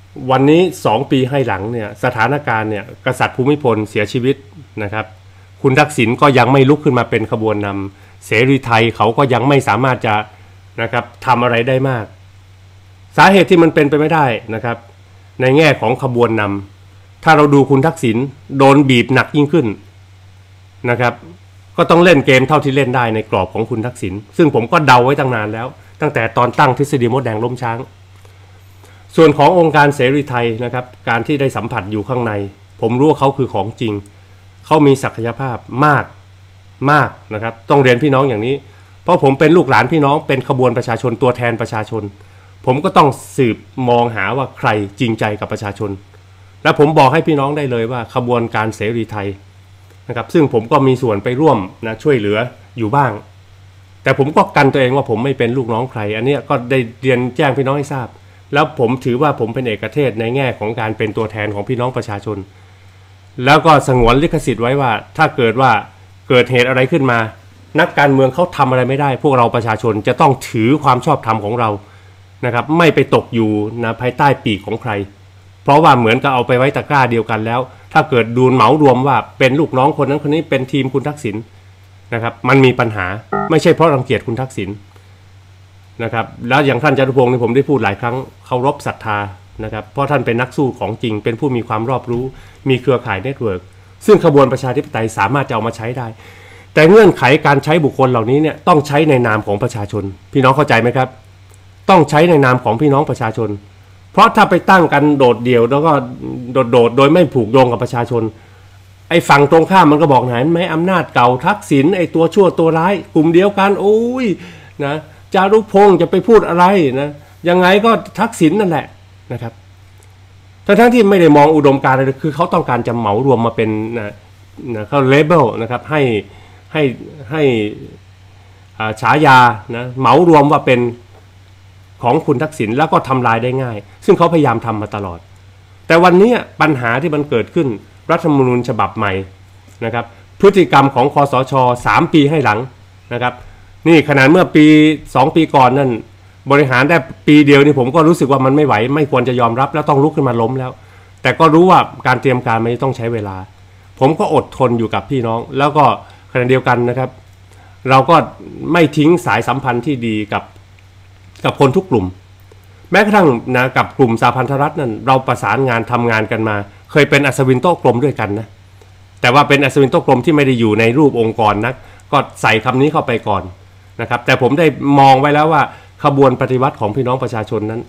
วันนี้2 ปีให้หลังเนี่ยสถานการณ์เนี่ยกษัตริย์ภูมิพลเสียชีวิตนะครับคุณทักษิณก็ยังไม่ลุกขึ้นมาเป็นขบวนนำเสรีไทยเขาก็ยังไม่สามารถจะนะครับทำอะไรได้มากสาเหตุที่มันเป็นไปไม่ได้นะครับในแง่ของขบวนนำถ้าเราดูคุณทักษิณโดนบีบหนักยิ่งขึ้นนะครับก็ต้องเล่นเกมเท่าที่เล่นได้ในกรอบของคุณทักษิณซึ่งผมก็เดาไว้ตั้งนานแล้วตั้งแต่ตอนตั้งทฤษฎีมดแดงล้มช้างส่วนขององค์การเสรีไทยนะครับการที่ได้สัมผัสอยู่ข้างในผมรู้ว่าเขาคือของจริงเขามีศักยภาพมากนะครับต้องเรียนพี่น้องอย่างนี้เพราะผมเป็นลูกหลานพี่น้องเป็นขบวนประชาชนตัวแทนประชาชนผมก็ต้องสืบมองหาว่าใครจริงใจกับประชาชนและผมบอกให้พี่น้องได้เลยว่าขบวนการเสรีไทยนะครับซึ่งผมก็มีส่วนไปร่วมนะช่วยเหลืออยู่บ้างแต่ผมก็กันตัวเองว่าผมไม่เป็นลูกน้องใครอันนี้ก็ได้เรียนแจ้งพี่น้องให้ทราบแล้วผมถือว่าผมเป็นเอกเทศในแง่ของการเป็นตัวแทนของพี่น้องประชาชนแล้วก็สงวนลิขสิทธิ์ไว้ว่าถ้าเกิดเหตุอะไรขึ้นมานักการเมืองเขาทำอะไรไม่ได้พวกเราประชาชนจะต้องถือความชอบธรรมของเรานะครับไม่ไปตกอยู่นะภายใต้ปีกของใครเพราะว่าเหมือนกับเอาไปไว้ตะกร้าเดียวกันแล้วถ้าเกิดดูเหมารวมว่าเป็นลูกน้องคนนั้นคนนี้เป็นทีมคุณทักษิณนะครับมันมีปัญหาไม่ใช่เพราะรังเกียจคุณทักษิณนะครับแล้วอย่างท่านจตุพงศ์นี่ผมได้พูดหลายครั้งเคารพศรัทธานะครับเพราะท่านเป็นนักสู้ของจริงเป็นผู้มีความรอบรู้มีเครือข่ายเน็ตเวิร์กซึ่งขบวนประชาธิปไตยสามารถจะเอามาใช้ได้แต่เงื่อนไขการใช้บุคคลเหล่านี้เนี่ยต้องใช้ในนามของประชาชนพี่น้องเข้าใจไหมครับต้องใช้ในนามของพี่น้องประชาชนเพราะถ้าไปตั้งกันโดดเดี่ยวแล้วก็โดดโดยไม่ผูกโยงกับประชาชนไอ้ฝั่งตรงข้ามมันก็บอกไหนไหมอำนาจเก่าทักษิณไอ้ตัวชั่วตัวร้ายกลุ่มเดียวกันโอ้ยนะจารุพงศ์จะไปพูดอะไรนะยังไงก็ทักษิณนั่นแหละนะครับทั้งที่ไม่ได้มองอุดมการณ์อะไรคือเขาต้องการจะเหมารวมมาเป็นเขาเลเบลนะครับให้ฉายานะเหมารวมว่าเป็นของคุณทักษิณแล้วก็ทำลายได้ง่ายซึ่งเขาพยายามทำมาตลอดแต่วันนี้ปัญหาที่มันเกิดขึ้นรัฐธรรมนูญฉบับใหม่นะครับพฤติกรรมของคสช3 ปีให้หลังนะครับนี่ขนาดเมื่อ2 ปีก่อนนั่นบริหารได้ปีเดียวนี่ผมก็รู้สึกว่ามันไม่ไหวไม่ควรจะยอมรับแล้วต้องลุกขึ้นมาล้มแล้วแต่ก็รู้ว่าการเตรียมการมันต้องใช้เวลาผมก็อดทนอยู่กับพี่น้องแล้วก็ขณะเดียวกันนะครับเราก็ไม่ทิ้งสายสัมพันธ์ที่ดีกับคนทุกกลุ่มแม้กระทั่งนะกับกลุ่มสหพันธรัฐนั่นเราประสานงานทำงานกันมาเคยเป็นอัศวินโต๊ะกลมด้วยกันนะแต่ว่าเป็นอัศวินโต๊ะกลมที่ไม่ได้อยู่ในรูปองค์กรนักก็ใส่คำนี้เข้าไปก่อนนะครับแต่ผมได้มองไว้แล้วว่าขบวนปฏิวัติของพี่น้องประชาชนนั้น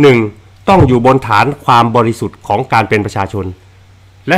1ต้องอยู่บนฐานความบริสุทธิ์ของการเป็นประชาชนและ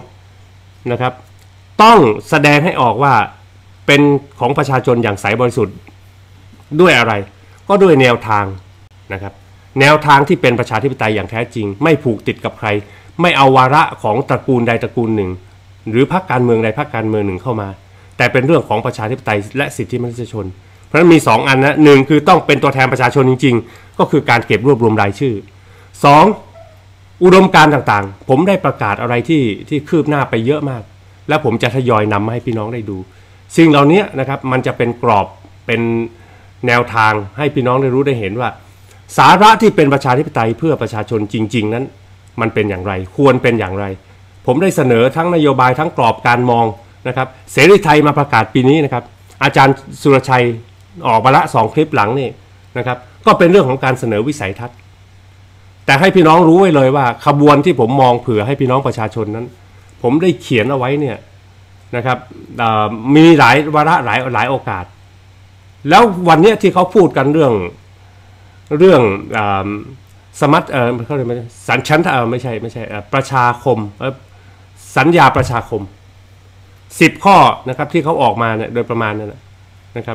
2นะครับต้องแสดงให้ออกว่าเป็นของประชาชนอย่างใสบริสุทธิ์ด้วยอะไรก็ด้วยแนวทางนะครับแนวทางที่เป็นประชาธิปไตยอย่างแท้จริงไม่ผูกติดกับใครไม่เอาวาระของตระกูลใดตระกูลหนึ่งหรือพรรคการเมืองใดพรรคการเมืองหนึ่งเข้ามาแต่เป็นเรื่องของประชาธิปไตยและสิทธิมนุษยชนเพราะฉะนั้นมี2อันนะ1คือต้องเป็นตัวแทนประชาชนจริงๆก็คือการเก็บรวบรวมรายชื่อ2อุดมการณ์ต่างๆผมได้ประกาศอะไรที่คืบหน้าไปเยอะมากและผมจะทยอยนำมาให้พี่น้องได้ดูสิ่งเหล่านี้นะครับมันจะเป็นกรอบเป็นแนวทางให้พี่น้องได้รู้ได้เห็นว่าสาระที่เป็นประชาธิปไตยเพื่อประชาชนจริงๆนั้นมันเป็นอย่างไรควรเป็นอย่างไรผมได้เสนอทั้งนโยบายทั้งกรอบการมองนะครับเสรีไทยมาประกาศปีนี้นะครับอาจารย์สุรชัยออกมาละ2 คลิปหลังนี่นะครับก็เป็นเรื่องของการเสนอวิสัยทัศน์แต่ให้พี่น้องรู้ไว้เลยว่าขบวนที่ผมมองเผื่อให้พี่น้องประชาชนนั้นผมได้เขียนเอาไว้เนี่ยนะครับมีหลายวาระหลายโอกาสแล้ววันนี้ที่เขาพูดกันเรื่องสมัติเขาเรียกว่าสัญชันไม่ใช่ประชาคมสัญญาประชาคม10 ข้อนะครับที่เขาออกมาเนี่ยโดยประมาณนั้นนะครับ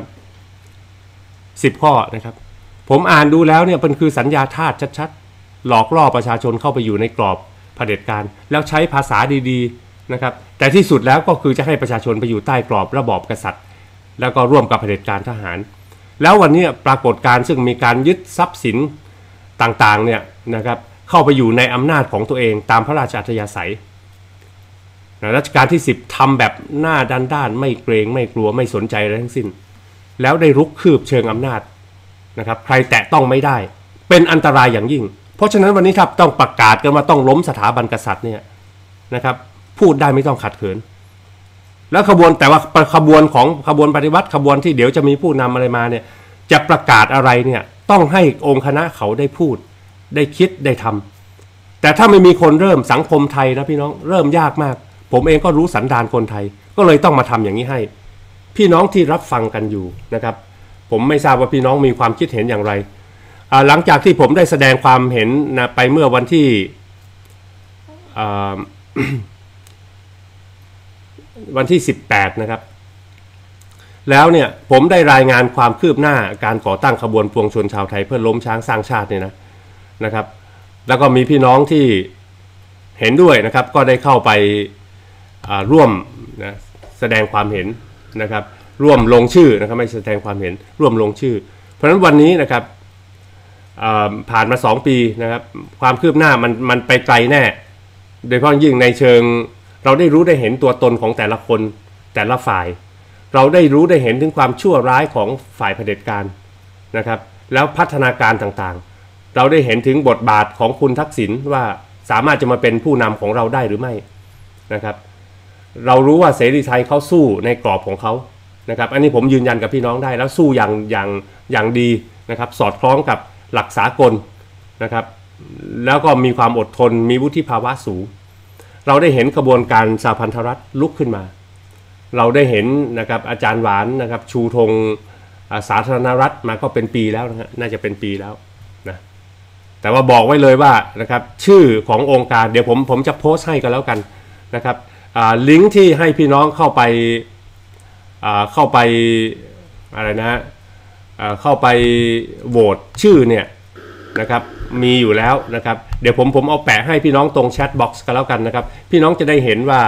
10 ข้อนะครับผมอ่านดูแล้วเนี่ยมันคือสัญญาทาสชัดๆหลอกล่อประชาชนเข้าไปอยู่ในกรอบเผด็จการแล้วใช้ภาษาดีๆนะครับแต่ที่สุดแล้วก็คือจะให้ประชาชนไปอยู่ใต้กรอบระบอบกษัตริย์แล้วก็ร่วมกับเผด็จการทหารแล้ววันนี้ปรากฏการณ์ซึ่งมีการยึดทรัพย์สินต่างๆเนี่ยนะครับเข้าไปอยู่ในอำนาจของตัวเองตามพระราชอัธยาศัยรัชกาลที่10ทำแบบหน้าด้านไม่เกรงไม่กลัวไม่สนใจอะไรทั้งสิ้นแล้วได้รุกคืบเชิงอำนาจนะครับใครแตะต้องไม่ได้เป็นอันตรายอย่างยิ่งเพราะฉะนั้นวันนี้ครับต้องประกาศกันว่าต้องล้มสถาบันกษัตริย์เนี่ยนะครับพูดได้ไม่ต้องขัดขืนแล้วขบวนแต่ว่าขบวนปฏิวัติขบวนที่เดี๋ยวจะมีผู้นำอะไรมาเนี่ยจะประกาศอะไรเนี่ยต้องให้องค์คณะเขาได้พูดได้คิดได้ทำแต่ถ้าไม่มีคนเริ่มสังคมไทยนะพี่น้องเริ่มยากมากผมเองก็รู้สันดานคนไทยก็เลยต้องมาทำอย่างนี้ให้พี่น้องที่รับฟังกันอยู่นะครับผมไม่ทราบว่าพี่น้องมีความคิดเห็นอย่างไรหลังจากที่ผมได้แสดงความเห็นนะไปเมื่อวันที่วันที่18นะครับแล้วเนี่ยผมได้รายงานความคืบหน้าการก่อตั้งขบวนปวงชนชาวไทยเพื่อล้มช้างสร้างชาติเนี่ยนะครับแล้วก็มีพี่น้องที่เห็นด้วยนะครับก็ได้เข้าไปร่วมนะแสดงความเห็นนะครับร่วมลงชื่อนะครับไม่แสดงความเห็นร่วมลงชื่อเพราะฉะนั้นวันนี้นะครับผ่านมา2 ปีนะครับความคืบหน้ามันไปไกลแน่โดยเฉพาะยิ่งในเชิงเราได้รู้ได้เห็นตัวตนของแต่ละคนแต่ละฝ่ายเราได้รู้ได้เห็นถึงความชั่วร้ายของฝ่ายเผด็จการนะครับแล้วพัฒนาการต่างๆเราได้เห็นถึงบทบาทของคุณทักษิณว่าสามารถจะมาเป็นผู้นำของเราได้หรือไม่นะครับเรารู้ว่าเสรีไทยเขาสู้ในกรอบของเขานะครับอันนี้ผมยืนยันกับพี่น้องได้แล้วสู้อย่างดีนะครับสอดคล้องกับหลักสากลนะครับแล้วก็มีความอดทนมีวุฒิภาวะสูงเราได้เห็นกระบวนการสหพันธรัฐลุกขึ้นมาเราได้เห็นนะครับอาจารย์หวานนะครับชูธงสาธารณรัฐมาก็เป็นปีแล้วนะฮะน่าจะเป็นปีแล้วนะแต่ว่าบอกไว้เลยว่านะครับชื่อขององค์การเดี๋ยวผมจะโพสต์ให้กันแล้วกันนะครับลิงก์ที่ให้พี่น้องเข้าไปอะไรนะเข้าไปโหวตชื่อเนี่ยนะครับมีอยู่แล้วนะครับเดี๋ยวผมเอาแปะให้พี่น้องตรงแชทบ็อกซ์กันแล้วกันนะครับพี่น้องจะได้เห็นว่า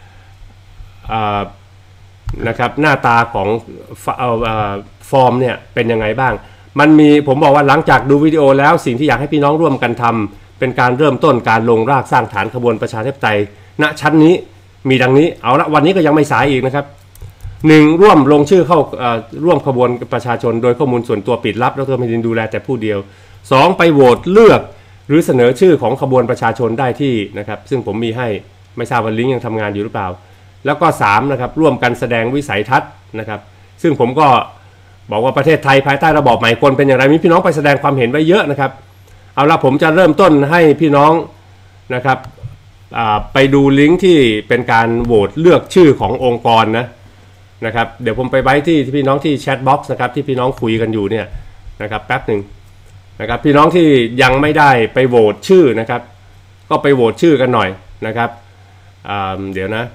นะครับหน้าตาของฟอร์มเนี่ยเป็นยังไงบ้างมันมีผมบอกว่าหลังจากดูวิดีโอแล้วสิ่งที่อยากให้พี่น้องร่วมกันทำเป็นการเริ่มต้นการลงรากสร้างฐานขบวนประชาธิปไตยณชั้นนี้มีดังนี้เอาละวันนี้ก็ยังไม่สายอีกนะครับ1ร่วมลงชื่อเข้าร่วมขบวนประชาชนโดยข้อมูลส่วนตัวปิดลับแล้วตัวแผ่นดินดูแลแต่ผู้เดียว2ไปโหวตเลือกหรือเสนอชื่อของขบวนประชาชนได้ที่นะครับซึ่งผมมีให้ไม่ทราบว่าลิงก์ยังทำงานอยู่หรือเปล่าแล้วก็3นะครับร่วมกันแสดงวิสัยทัศน์นะครับซึ่งผมก็บอกว่าประเทศไทยภายใต้ระบอบใหม่ควรเป็นอย่างไรมีพี่น้องไปแสดงความเห็นไว้เยอะนะครับเอาละผมจะเริ่มต้นให้พี่น้องนะครับไปดูลิงก์ที่เป็นการโหวตเลือกชื่อขององค์กรนะครับเดี๋ยวผมไปไว้ที่พี่น้องที่แชทบ็อกซ์นะครับที่พี่น้องคุยกันอยู่เนี่ยนะครับแป๊บหนึ่งนะครับพี่น้องที่ยังไม่ได้ไปโหวตชื่อนะครับก็ไปโหวตชื่อกันหน่อยนะครับเดี๋ยวนะ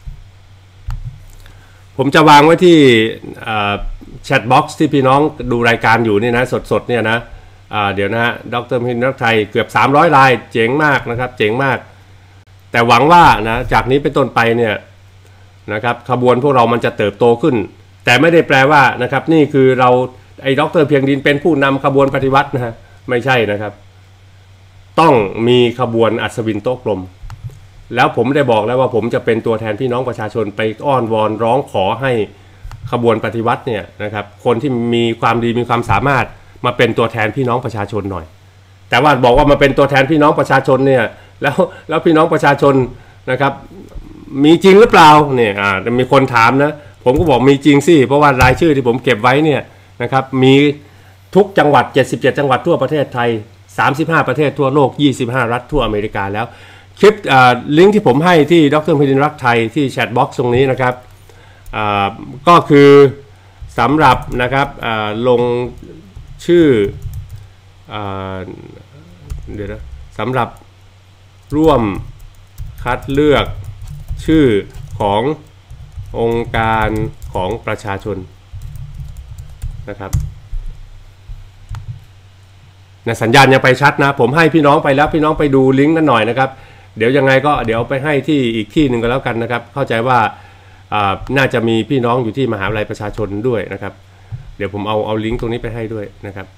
ผมจะวางไว้ที่แชทบ็อกซ์ที่พี่น้องดูรายการอยู่นี่นะสดๆเนี่ยนะเดี๋ยวนะฮะดร.พินรักไทยเกือบ300 รายเจ๋งมากนะครับเจ๋งมากแต่หวังว่านะจากนี้เป็นต้นไปเนี่ยนะครับขบวนพวกเรามันจะเติบโตขึ้นแต่ไม่ได้แปลว่านะครับนี่คือเราไอ้ดร.เพียงดินเป็นผู้นำขบวนปฏิวัตินะฮะไม่ใช่นะครับต้องมีขบวนอัศวินโต๊ะกลมแล้วผมได้บอกแล้วว่าผมจะเป็นตัวแทนพี่น้องประชาชนไปอ้อนวอนร้องขอให้ขบวนปฏิวัติเนี่ยนะครับคนที่มีความดีมีความสามารถมาเป็นตัวแทนพี่น้องประชาชนหน่อยแต่ว่าบอกว่ามาเป็นตัวแทนพี่น้องประชาชนเนี่ยแล้วพี่น้องประชาชนนะครับมีจริงหรือเปล่าเนี่ยมีคนถามนะผมก็บอกมีจริงสิเพราะว่ารายชื่อที่ผมเก็บไว้เนี่ยนะครับมีทุกจังหวัด77จังหวัดทั่วประเทศไทย35ประเทศทั่วโลก25รัฐทั่วอเมริกาแล้วคลิปลิงก์ที่ผมให้ที่ดร.พินรักไทยที่แชทบ็อกซ์ตรงนี้นะครับก็คือสำหรับนะครับลงชื่อเดี๋ยวนะสำหรับร่วมคัดเลือกชื่อขององค์การของประชาชนนะครับสัญญาณยังไปชัดนะผมให้พี่น้องไปแล้วพี่น้องไปดูลิงก์นั้นหน่อยนะครับเดี๋ยวยังไงก็เดี๋ยวไปให้ที่อีกที่หนึ่งก็แล้วกันนะครับเข้าใจว่าน่าจะมีพี่น้องอยู่ที่มหาวิทยาลัยประชาชนด้วยนะครับเดี๋ยวผมเอาลิงก์ตรงนี้ไปให้ด้วยนะครับ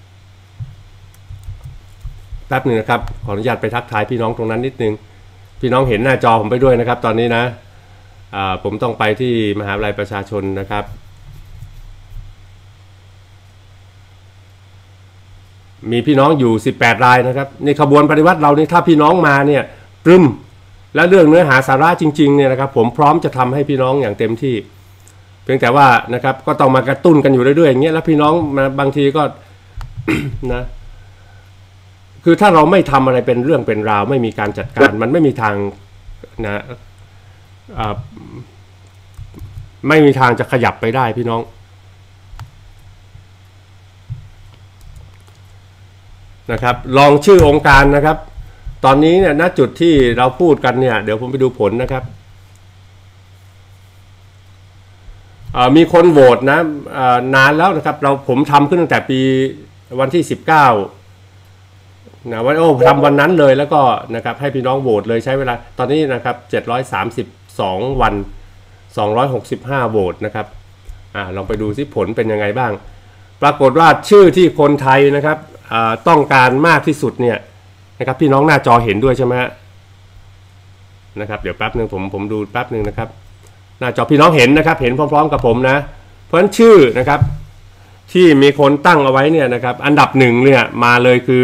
แป๊บหนึ่งนะครับขออนุญาตไปทักทายพี่น้องตรงนั้นนิดนึงพี่น้องเห็นหน้าจอผมไปด้วยนะครับตอนนี้นะผมต้องไปที่มหาวิทยาลัยประชาชนนะครับมีพี่น้องอยู่18 รายนะครับในขบวนปฏิวัติเรานี่ถ้าพี่น้องมาเนี่ยตรึมและเรื่องเนื้อหาสาระจริงๆเนี่ยนะครับผมพร้อมจะทำให้พี่น้องอย่างเต็มที่เพียงแต่ว่านะครับก็ต้องมากระตุ้นกันอยู่เรื่อยๆอย่างเงี้ยแล้วพี่น้องมาบางทีก็ นะคือถ้าเราไม่ทำอะไรเป็นเรื่องเป็นราวไม่มีการจัดการมันไม่มีทางนะไม่มีทางจะขยับไปได้พี่น้องนะครับลองชื่อองค์การนะครับตอนนี้เนี่ยณจุดที่เราพูดกันเนี่ยเดี๋ยวผมไปดูผลนะครับมีคนโหวตนะนานแล้วนะครับผมทำขึ้นตั้งแต่ปีวันที่19นะวันทำวันนั้นเลยแล้วก็นะครับให้พี่น้องโหวตเลยใช้เวลาตอนนี้นะครับ732 วัน265โหวตนะครับลองไปดูซิผลเป็นยังไงบ้างปรากฏว่าชื่อที่คนไทยนะครับต้องการมากที่สุดเนี่ยนะครับพี่น้องหน้าจอเห็นด้วยใช่ไหมนะครับเดี๋ยวแป๊บนึงผมดูแป๊บนึงนะครับหน้าจอพี่น้องเห็นนะครับเห็นพร้อมๆกับผมนะเพราะฉะนั้นชื่อนะครับที่มีคนตั้งเอาไว้เนี่ยนะครับอันดับหนึ่งเนี่ยมาเลยคือ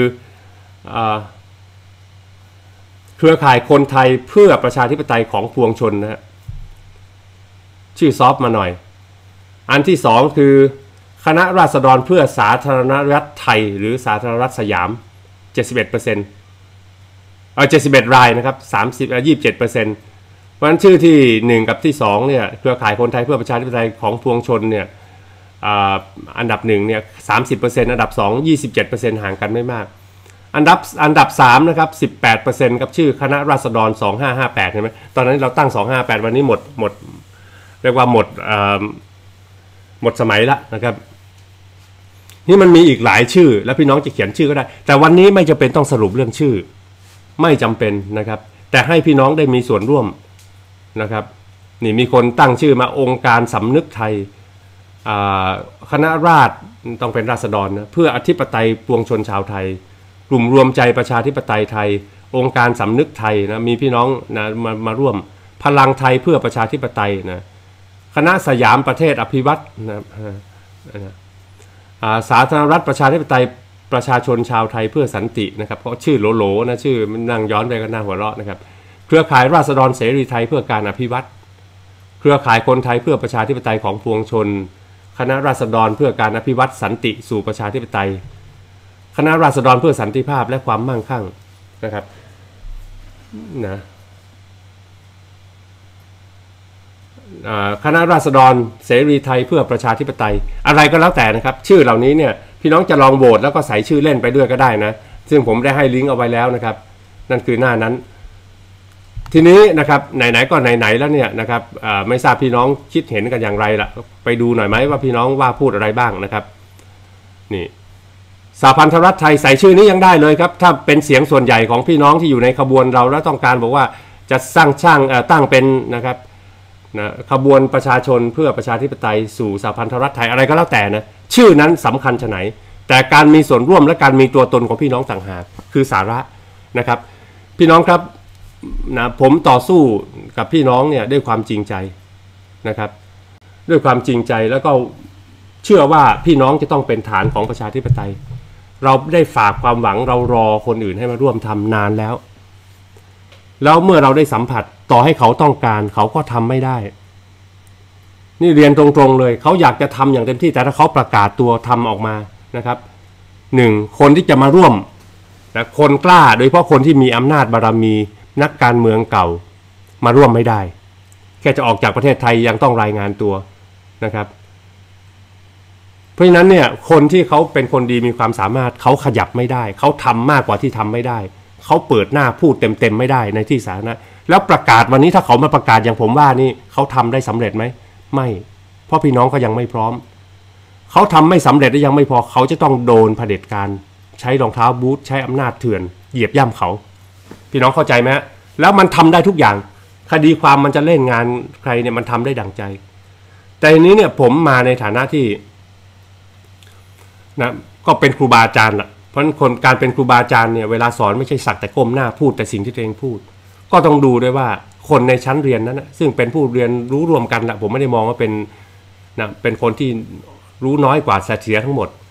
เครือข่ายคนไทยเพื่อประชาธิปไตยของปวงชนนะฮะชื่อซอฟต์มาหน่อยอันที่สองคือคณะราษฎรเพื่อสาธารณรัฐไทยหรือสาธารณรัฐสยาม 71% 71 รายนะครับ27%เพราะฉะนั้นชื่อที่1กับที่2เนี่ยเครือข่ายคนไทยเพื่อประชาธิปไตยของปวงชนเนี่ยอันดับ1เนี่ย 30% อันดับ2 27% ห่างกันไม่มากอันดับ3นะครับ 18% กับชื่อคณะราษฎร2558เห็นไหมตอนนั้นเราตั้ง258วันนี้หมดเรียกว่าหมดสมัยละนะครับนี่มันมีอีกหลายชื่อแล้วพี่น้องจะเขียนชื่อก็ได้แต่วันนี้ไม่จำเป็นต้องสรุปเรื่องชื่อไม่จำเป็นนะครับแต่ให้พี่น้องได้มีส่วนร่วมนะครับนี่มีคนตั้งชื่อมาองค์การสำนึกไทยคณะราษฎรต้องเป็นราษฎรนะเพื่ออธิปไตยปวงชนชาวไทยกลุ่มรวมใจประชาธิปไตยไทยองค์การสำนึกไทยนะมีพี่น้องนะมาร่วมพลังไทยเพื่อประชาธิปไตยนะคณะสยามประเทศอภิวัตน์นะสาธารณรัฐประชาธิปไตยประชาชนชาวไทยเพื่อสันตินะครับเพราะชื่อโหลๆนะชื่อมันนั่งย้อนไปก็น่าหัวเราะนะครับเครือข่ายราษฎรเสรีไทยเพื่อการอภิวัตน์เครือข่ายคนไทยเพื่อประชาธิปไตยของปวงชนคณะราษฎรเพื่อการอภิวัตน์สันติสู่ประชาธิปไตยคณะราษฎรเพื่อสันติภาพและความมั่งคั่งนะครับนะคณะราษฎรเสรีไทยเพื่อประชาธิปไตยอะไรก็แล้วแต่นะครับชื่อเหล่านี้เนี่ยพี่น้องจะลองโหวตแล้วก็ใส่ชื่อเล่นไปด้วยก็ได้นะซึ่งผมได้ให้ลิงก์เอาไว้แล้วนะครับนั่นคือหน้านั้นทีนี้นะครับไหนๆก็ไหนๆแล้วเนี่ยนะครับไม่ทราบพี่น้องคิดเห็นกันอย่างไรล่ะไปดูหน่อยไหมว่าพี่น้องว่าพูดอะไรบ้างนะครับนี่สหพันธรัฐไทยใส่ชื่อนี้ยังได้เลยครับถ้าเป็นเสียงส่วนใหญ่ของพี่น้องที่อยู่ในขบวนเราแล้วต้องการบอกว่าจะตั้งเป็นนะครับนะขบวนประชาชนเพื่อประชาธิปไตยสู่สหพันธรัฐไทยอะไรก็แล้วแต่นะชื่อนั้นสำคัญชะไหนแต่การมีส่วนร่วมและการมีตัวตนของพี่น้องต่างหากคือสาระนะครับพี่น้องครับนะผมต่อสู้กับพี่น้องเนี่ยด้วยความจริงใจนะครับด้วยความจริงใจแล้วก็เชื่อว่าพี่น้องจะต้องเป็นฐานของประชาธิปไตยเราได้ฝากความหวังเรารอคนอื่นให้มาร่วมทำนานแล้วเมื่อเราได้สัมผัสต่อให้เขาต้องการเขาก็ทำไม่ได้นี่เรียนตรงๆเลยเขาอยากจะทำอย่างเต็มที่แต่ถ้าเขาประกาศตัวทำออกมานะครับคนที่จะมาร่วมแต่คนกล้าโดยเฉพาะคนที่มีอำนาจบารมีนักการเมืองเก่ามาร่วมไม่ได้แค่จะออกจากประเทศไทยยังต้องรายงานตัวนะครับเพราะฉะนั้นเนี่ยคนที่เขาเป็นคนดีมีความสามารถเขาขยับไม่ได้เขาทำมากกว่าที่ทำไม่ได้เขาเปิดหน้าพูดเต็มไม่ได้ในที่สาธารณะแล้วประกาศวันนี้ถ้าเขามาประกาศอย่างผมว่านี่เขาทำได้สำเร็จไหมไม่เพราะพี่น้องก็ยังไม่พร้อมเขาทำไม่สำเร็จและยังไม่พอเขาจะต้องโดนเผด็จการใช้รองเท้าบูทใช้อำนาจเถื่อนเหยียบย่ำเขาพี่น้องเข้าใจไหมแล้วมันทำได้ทุกอย่างคดีความมันจะเล่นงานใครเนี่ยมันทำได้ดั่งใจแต่ทีนี้เนี่ยผมมาในฐานะที่นะก็เป็นครูบาอาจารย์ละเพราะคนการเป็นครูบาอาจารย์เนี่ยเวลาสอนไม่ใช่สักแต่ก้มหน้าพูดแต่สิ่งที่ตัวเองพูดก็ต้องดูด้วยว่าคนในชั้นเรียนนั้นนะซึ่งเป็นผู้เรียนรู้รวมกันละผมไม่ได้มองว่าเป็นคนที่รู้น้อยกว่าเสียทั้งหมด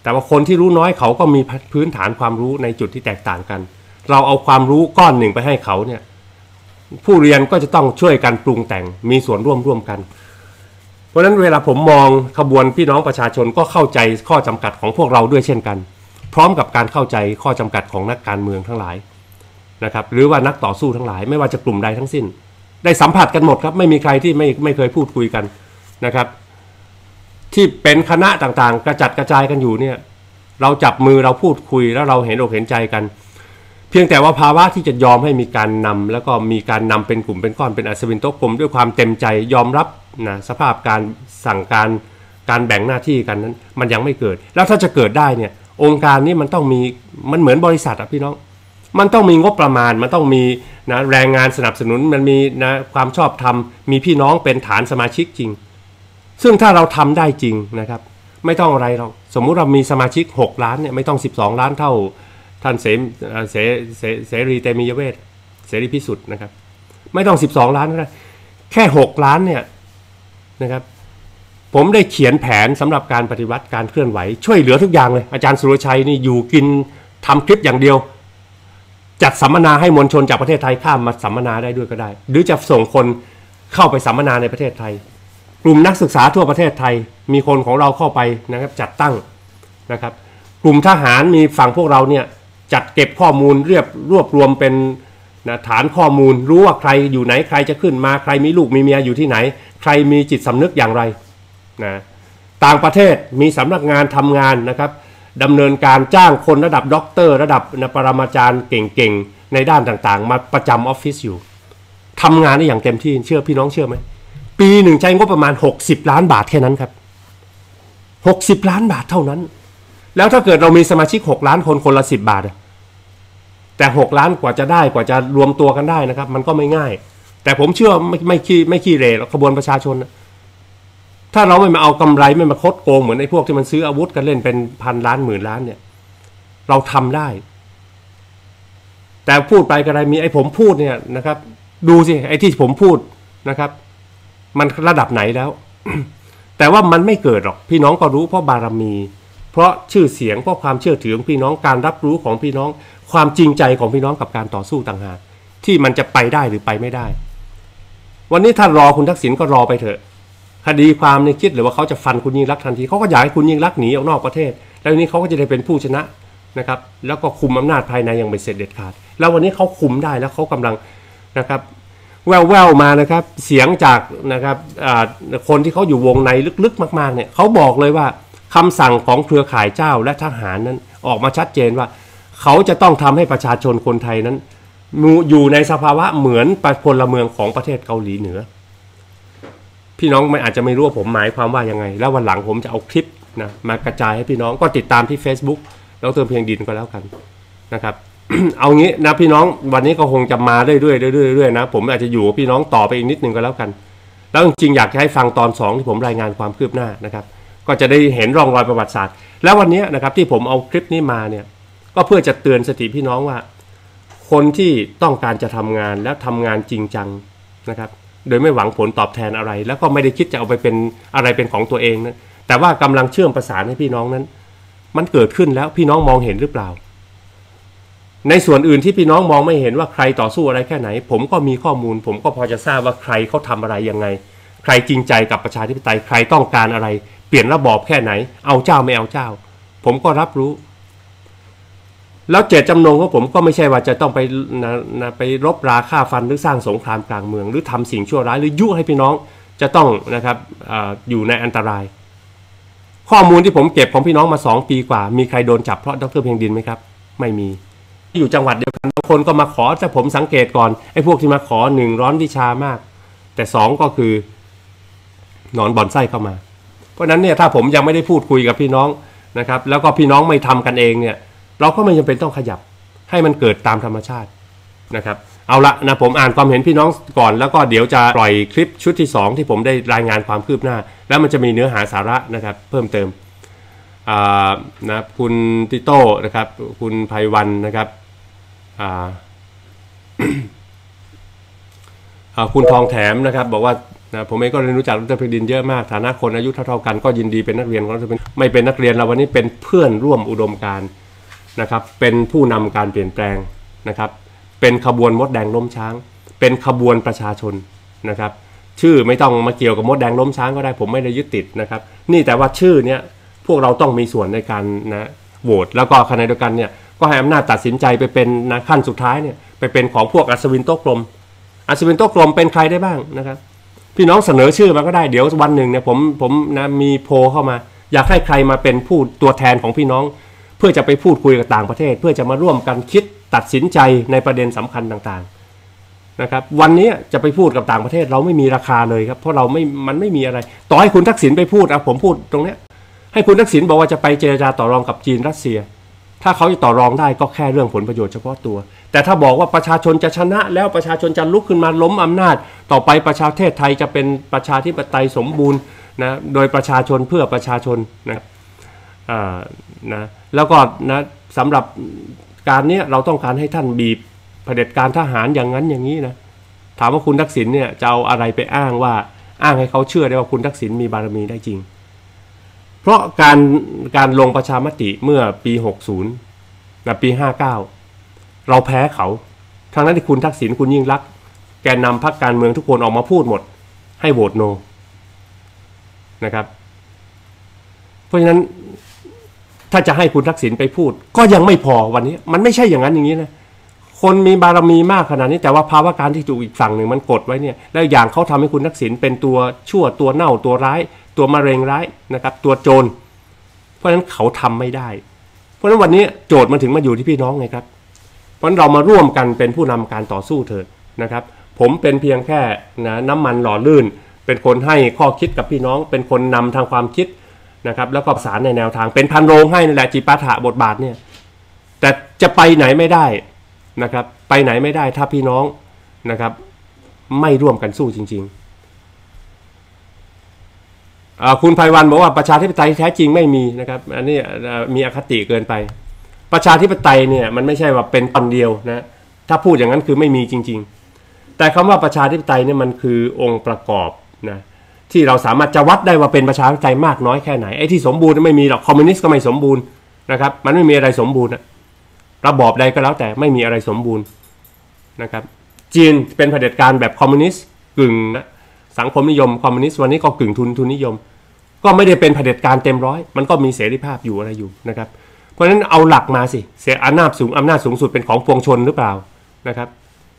แต่ว่าคนที่รู้น้อยเขาก็มีพื้นฐานความรู้ในจุดที่แตกต่างกันเราเอาความรู้ก้อนหนึ่งไปให้เขาเนี่ยผู้เรียนก็จะต้องช่วยกันปรุงแต่งมีส่วนร่วมกันเพราะฉะนั้นเวลาผมมองขบวนพี่น้องประชาชนก็เข้าใจข้อจำกัดของพวกเราด้วยเช่นกันพร้อมกับการเข้าใจข้อจำกัดของนักการเมืองทั้งหลายนะครับหรือว่านักต่อสู้ทั้งหลายไม่ว่าจะกลุ่มใดทั้งสิ้นได้สัมผัสกันหมดครับไม่มีใครที่ไม่เคยพูดคุยกันนะครับที่เป็นคณะต่างๆกระจัดกระจายกันอยู่เนี่ยเราจับมือเราพูดคุยแล้วเราเห็นอกเห็นใจกันเพียงแต่ว่าภาวะที่จะยอมให้มีการนำแล้วก็มีการนำเป็นกลุ่มเป็นก้อนเป็นอัศวินโต๊ะกลมด้วยความเต็มใจยอมรับนะสภาพการสั่งการแบ่งหน้าที่กันนั้นมันยังไม่เกิดแล้วถ้าจะเกิดได้เนี่ยองค์การนี้มันต้องมีมันเหมือนบริษัทอะพี่น้องมันต้องมีงบประมาณมันต้องมีนะแรงงานสนับสนุนมันมีนะความชอบธรรมมีพี่น้องเป็นฐานสมาชิกจริงซึ่งถ้าเราทำได้จริงนะครับไม่ต้องอะไรหรอกสมมุติเรามีสมาชิก6 ล้านเนี่ยไม่ต้อง12 ล้านเท่าท่านเสรีเตมียเวทเสรีพิสุทธิ์นะครับไม่ต้อง12 ล้านก็ได้แค่6 ล้านเนี่ยนะครับผมได้เขียนแผนสำหรับการปฏิวัติการเคลื่อนไหวช่วยเหลือทุกอย่างเลยอาจารย์สุรชัยนี่อยู่กินทำคลิปอย่างเดียวจัดสัมมนาให้มวลชนจากประเทศไทยข้ามมาสัมมนาได้ด้วยก็ได้หรือจะส่งคนเข้าไปสัมมนาในประเทศไทยกลุ่มนักศึกษาทั่วประเทศไทยมีคนของเราเข้าไปนะครับจัดตั้งนะครับกลุ่มทหารมีฝั่งพวกเราเนี่ยจัดเก็บข้อมูลรวบรวมเป็นนะฐานข้อมูลรู้ว่าใครอยู่ไหนใครจะขึ้นมาใครมีลูกมีเมียอยู่ที่ไหนใครมีจิตสำนึกอย่างไรนะต่างประเทศมีสำนักงานทำงานนะครับดำเนินการจ้างคนระดับด็อกเตอร์ระดับปรมาจารย์เก่งๆในด้านต่างๆมาประจำออฟฟิศอยู่ทำงานได้อย่างเต็มที่เชื่อพี่น้องเชื่อไหมปีหนึ่งใช้งบประมาณ60 ล้านบาทแค่นั้นครับ60 ล้านบาทเท่านั้นแล้วถ้าเกิดเรามีสมาชิก6 ล้านคนละ10 บาทแต่6 ล้านกว่าจะได้กว่าจะรวมตัวกันได้นะครับมันก็ไม่ง่ายแต่ผมเชื่อไม่ขี้เหร่ขบวนประชาชนถ้าเราไม่มาเอากำไรไม่มาคดโกงเหมือนไอ้พวกที่มันซื้ออาวุธกันเล่นเป็น1,000 ล้าน10,000 ล้านเนี่ยเราทำได้แต่พูดไปก็ได้มีไอ้ผมพูดเนี่ยนะครับดูสิไอ้ที่ผมพูดนะครับมันระดับไหนแล้ว แต่ว่ามันไม่เกิดหรอกพี่น้องก็รู้เพราะบารมีเพราะชื่อเสียงเพราะความเชื่อถือของพี่น้องการรับรู้ของพี่น้องความจริงใจของพี่น้องกับการต่อสู้ต่างหากที่มันจะไปได้หรือไปไม่ได้วันนี้ถ้ารอคุณทักษิณก็รอไปเถอะคดีความในคิดหรือว่าเขาจะฟันคุณยิ่งรักทันทีเขาก็อยากให้คุณยิ่งรักหนีออกนอกประเทศแล้วนี้เขาก็จะได้เป็นผู้ชนะนะครับแล้วก็คุมอำนาจภายในอย่างไม่เสร็จเด็ดขาดแล้ววันนี้เขาคุมได้แล้วเขากำลังนะครับแว่วๆมานะครับเสียงจากนะครับคนที่เขาอยู่วงในลึกๆมากๆเนี่ยเขาบอกเลยว่าคำสั่งของเครือข่ายเจ้าและทหารนั้นออกมาชัดเจนว่าเขาจะต้องทำให้ประชาชนคนไทยนั้นอยู่ในสภาวะเหมือนพลเมืองของประเทศเกาหลีเหนือพี่น้องไม่อาจจะไม่รู้ว่าผมหมายความว่ายังไงแล้ววันหลังผมจะเอาคลิปนะมากระจายให้พี่น้องก็ติดตามที่ Facebook ดร.เพียงดินก็แล้วกันนะครับ เอางี้นะพี่น้องวันนี้ก็คงจะมาเรื่อยๆนะผมอาจจะอยู่กับพี่น้องต่อไปอีกนิดนึงก็แล้วกันแล้วจริงๆอยากให้ฟังตอน2ที่ผมรายงานความคืบหน้านะครับก็จะได้เห็นร่องรอยประวัติศาสตร์แล้ววันนี้นะครับที่ผมเอาคลิปนี้มาเนี่ยก็เพื่อจะเตือนสติพี่น้องว่าคนที่ต้องการจะทำงานและทำงานจริงจังนะครับโดยไม่หวังผลตอบแทนอะไรแล้วก็ไม่ได้คิดจะเอาไปเป็นอะไรเป็นของตัวเองนะแต่ว่ากำลังเชื่อมประสานให้พี่น้องนั้นมันเกิดขึ้นแล้วพี่น้องมองเห็นหรือเปล่าในส่วนอื่นที่พี่น้องมองไม่เห็นว่าใครต่อสู้อะไรแค่ไหนผมก็มีข้อมูลผมก็พอจะทราบว่าใครเขาทำอะไรยังไงใครจริงใจกับประชาธิปไตยใครต้องการอะไรเปลี่ยนระบอบแค่ไหนเอาเจ้าไม่เอาเจ้าผมก็รับรู้แล้วเจตจำนงของผมก็ไม่ใช่ว่าจะต้องไปรบราฆ่าฟันหรือสร้างสงครามกลางเมืองหรือทำสิ่งชั่วร้ายหรือยุให้พี่น้องจะต้องนะครับอยู่ในอันตรายข้อมูลที่ผมเก็บของพี่น้องมา2 ปีกว่ามีใครโดนจับเพราะดร.เพียงดินไหมครับไม่มีอยู่จังหวัดเดียวกันบางคนก็มาขอแต่ผมสังเกตก่อนไอ้พวกที่มาขอ1ร้อนวิชามากแต่2ก็คือนอนบ่อนไส้เข้ามาเพราะนั้นเนี่ยถ้าผมยังไม่ได้พูดคุยกับพี่น้องนะครับแล้วก็พี่น้องไม่ทำกันเองเนี่ยเราก็ไม่จำเป็นต้องขยับให้มันเกิดตามธรรมชาตินะครับเอาละนะผมอ่านความเห็นพี่น้องก่อนแล้วก็เดี๋ยวจะปล่อยคลิปชุดที่2ที่ผมได้รายงานความคืบหน้าแล้วมันจะมีเนื้อหาสาระนะครับเพิ่มเติมนะคุณติโต้นะครับคุณไพวันนะครับคุณทองแถมนะครับบอกว่านะผมเองก็เรียนรู้จากดร.เพดินเยอะมากฐานะคนอายุเท่าๆกันก็ยินดีเป็นนักเรียนของเราไม่เป็นนักเรียนเราวันนี้เป็นเพื่อนร่วมอุดมการณ์นะครับเป็นผู้นำการเปลี่ยนแปลงนะครับเป็นขบวนมดแดงล้มช้างเป็นขบวนประชาชนนะครับชื่อไม่ต้องมาเกี่ยวกับมดแดงล้มช้างก็ได้ผมไม่ได้ยึดติดนะครับนี่แต่ว่าชื่อเนี้ยพวกเราต้องมีส่วนในการนะโหวตแล้วก็ขณะเดียวกันเนี่ยก็ให้อำนาจตัดสินใจไปเป็นนะขั้นสุดท้ายเนี่ยไปเป็นของพวกอัศวินโต๊ะกลมอัศวินโต๊ะกลมเป็นใครได้บ้างนะครับพี่น้องเสนอชื่อมาก็ได้เดี๋ยววันหนึ่งเนี่ยผมนะมีโพลเข้ามาอยากให้ใครมาเป็นผู้ตัวแทนของพี่น้องเพื่อจะไปพูดคุยกับต่างประเทศเพื่อจะมาร่วมกันคิดตัดสินใจในประเด็นสำคัญต่างๆนะครับวันนี้จะไปพูดกับต่างประเทศเราไม่มีราคาเลยครับเพราะมันไม่มีอะไรต่อให้คุณทักษิณไปพูดผมพูดตรงเนี้ยให้คุณทักษิณบอกว่าจะไปเจรจาต่อรองกับจีนรัสเซียถ้าเขาจะต่อรองได้ก็แค่เรื่องผลประโยชน์เฉพาะตัวแต่ถ้าบอกว่าประชาชนจะชนะแล้วประชาชนจะลุกขึ้นมาล้มอำนาจต่อไปประชาเทศไทยจะเป็นประชาธิปไตยสมบูรณ์นะโดยประชาชนเพื่อประชาชนนะแล้วก็นะสำหรับการนี้เราต้องการให้ท่านบีบเผด็จการทหารอย่างนั้นอย่างนี้นะถามว่าคุณทักษิณเนี่ยจะเอาอะไรไปอ้างให้เขาเชื่อได้ว่าคุณทักษิณมีบารมีได้จริงเพราะการลงประชามติเมื่อปี60นะปี59เราแพ้เขาทั้งนั้นที่คุณทักษิณคุณยิ่งลักษณ์แกนนำพรรคการเมืองทุกคนออกมาพูดหมดให้โหวตโนนะครับเพราะฉะนั้นถ้าจะให้คุณทักษิณไปพูดก็ยังไม่พอวันนี้มันไม่ใช่อย่างนั้นอย่างนี้นะคนมีบารมีมากขนาดนี้แต่ว่าภาวะการที่ถูกอีกฝั่งหนึ่งมันกดไว้เนี่ยแล้วอย่างเขาทำให้คุณทักษิณเป็นตัวชั่วตัวเน่าตัวร้ายตัวมะเร็งร้ายนะครับตัวโจรเพราะฉะนั้นเขาทำไม่ได้เพราะฉะนั้นวันนี้โจทย์มันถึงมาอยู่ที่พี่น้องไงครับเพราะฉะนั้นเรามาร่วมกันเป็นผู้นำการต่อสู้เถิดนะครับผมเป็นเพียงแค่น้ำมันหล่อลื่นเป็นคนให้ข้อคิดกับพี่น้องเป็นคนนำทางความคิดนะครับแล้วก็ประสานในแนวทางเป็นพันโรงให้นั่นแหละจิปาถะบทบาทเนี่ยแต่จะไปไหนไม่ได้นะครับไปไหนไม่ได้ถ้าพี่น้องนะครับไม่ร่วมกันสู้จริงๆคุณไพวันบอกว่าประชาธิปไตยแท้จริงไม่มีนะครับอันนี้มีอคติเกินไปประชาธิปไตยเนี่ยมันไม่ใช่ว่าเป็นตอนเดียวนะถ้าพูดอย่างนั้นคือไม่มีจริงๆแต่คำว่าประชาธิปไตยเนี่ยมันคือองค์ประกอบนะที่เราสามารถจะวัดได้ว่าเป็นประชาธิปไตยมากน้อยแค่ไหนไอ้ที่สมบูรณ์ไม่มีหรอกคอมมิวนิสต์ก็ไม่สมบูรณ์นะครับมันไม่มีอะไรสมบูรณ์ระบอบใดก็แล้วแต่ไม่มีอะไรสมบูรณ์นะครับจีนเป็นเผด็จการแบบคอมมิวนิสต์กึ่งสังคมนิยมคอมมิวนิสต์วันนี้ก็กึ่งทุนนิยมก็ไม่ได้เป็นเผด็จการเต็มร้อยมันก็มีเสรีภาพอยู่อะไรอยู่นะครับเพราะฉะนั้นเอาหลักมาสิเสียอำนาจสูงสุดเป็นของปวงชนหรือเปล่านะครับ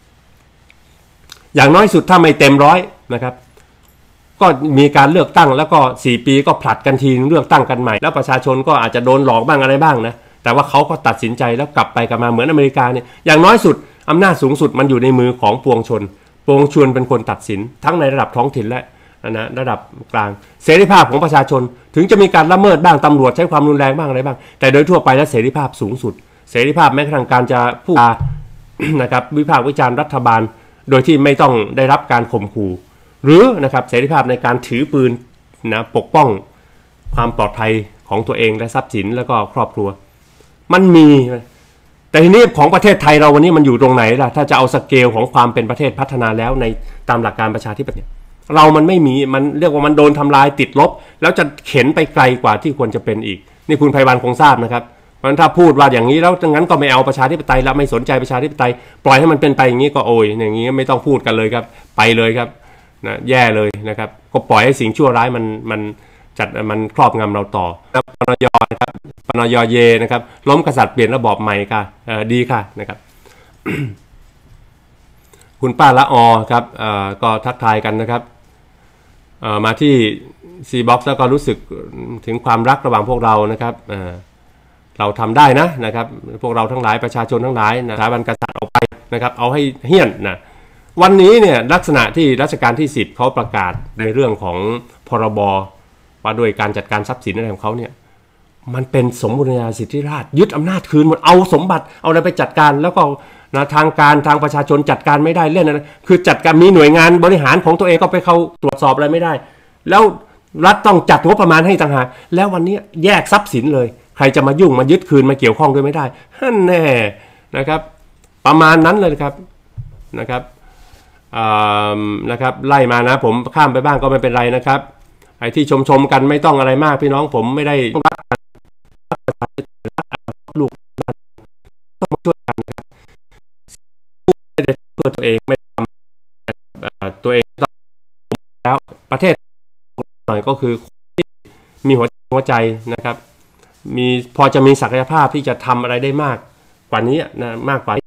อย่างน้อยสุดถ้าไม่เต็มร้อยนะครับก็มีการเลือกตั้งแล้วก็4 ปีก็ผลัดกันทีเลือกตั้งกันใหม่แล้วประชาชนก็อาจจะโดนหลอกบ้างอะไรบ้างนะแต่ว่าเขาก็ตัดสินใจแล้วกลับไปกลับมาเหมือนอเมริกาเนี่ยอย่างน้อยสุดอำนาจสูงสุดมันอยู่ในมือของปวงชนเป็นคนตัดสินทั้งในระดับท้องถิ่นและระดับกลางเสรีภาพของประชาชนถึงจะมีการละเมิดบ้างตำรวจใช้ความรุนแรงบ้างอะไรบ้างแต่โดยทั่วไปแล้วเสรีภาพสูงสุดเสรีภาพแม้กระทั่งการจะพูดนะครับวิพากษ์วิจารณ์รัฐบาลโดยที่ไม่ต้องได้รับการข่มขู่หรือนะครับเสรีภาพในการถือปืนนะปกป้องความปลอดภัยของตัวเองและทรัพย์สินแล้วก็ครอบครัวมันมีแต่ทีนี้ของประเทศไทยเราวันนี้มันอยู่ตรงไหนล่ะถ้าจะเอาสเกลของความเป็นประเทศพัฒนาแล้วในตามหลักการประชาธิปไตยเรามันไม่มีมันเรียกว่ามันโดนทำลายติดลบแล้วจะเข็นไปไกลกว่าที่ควรจะเป็นอีกนี่คุณไพวันคงทราบนะครับเพราะฉะนั้นถ้าพูดว่าอย่างนี้แล้วงั้นก็ไม่เอาประชาธิปไตยแล้วไม่สนใจประชาธิปไตยปล่อยให้มันเป็นไปอย่างนี้ก็โอยอย่างนี้ไม่ต้องพูดกันเลยครับไปเลยครับนะแย่เลยนะครับก็ปล่อยให้สิ่งชั่วร้ายมันครอบงำเราต่อแล้วปนยนะครับปนยเยนะครับล้มกษัตริย์เปลี่ยนระบอบใหม่ค่ะดีค่ะนะครับ คุณป้าละอครับก็ทักทายกันนะครับมาที่ C-Box แล้วก็รู้สึกถึงความรักระหว่างพวกเรานะครับเราทำได้นะครับพวกเราทั้งหลายประชาชนทั้งหลายนะสถาบันกษัตริย์เอาไปนะครับเอาให้เฮี้ยนนะวันนี้เนี่ยลักษณะที่รัชกาลที่10เขาประกาศในเรื่องของพรบว่าด้วยการจัดการทรัพย์สินอะไรของเขาเนี่ยมันเป็นสมบูรณาญาสิทธิราชยึดอำนาจคืนหมดเอาสมบัติเอาอะไรไปจัดการแล้วก็นะทางการทางประชาชนจัดการไม่ได้เล่นนะคือจัดการมีหน่วยงานบริหารของตัวเองก็ไปเข้าตรวจสอบอะไรไม่ได้แล้วรัฐต้องจัดงบประมาณให้ต่างหากแล้ววันนี้แยกทรัพย์สินเลยใครจะมายุ่งมายึดคืนมาเกี่ยวข้องด้วยไม่ได้นั่นแน่นะครับประมาณนั้นเลยนะครับนะครับไล่มานะผมข้ามไปบ้างก็ไม่เป็นไรนะครับไอ้ที่ชมกันไม่ต้องอะไรมากพี่น้องผมไม่ได้ลูกต้องมาช่วยกันนะครับไม่ได้เพื่อตัวเองไม่ทำตัวเองต้องแล้วประเทศหน่อยก็คือมีหัวใจนะครับพอจะมีศักยภาพที่จะทำอะไรได้มากกว่านี้นะมากกว่า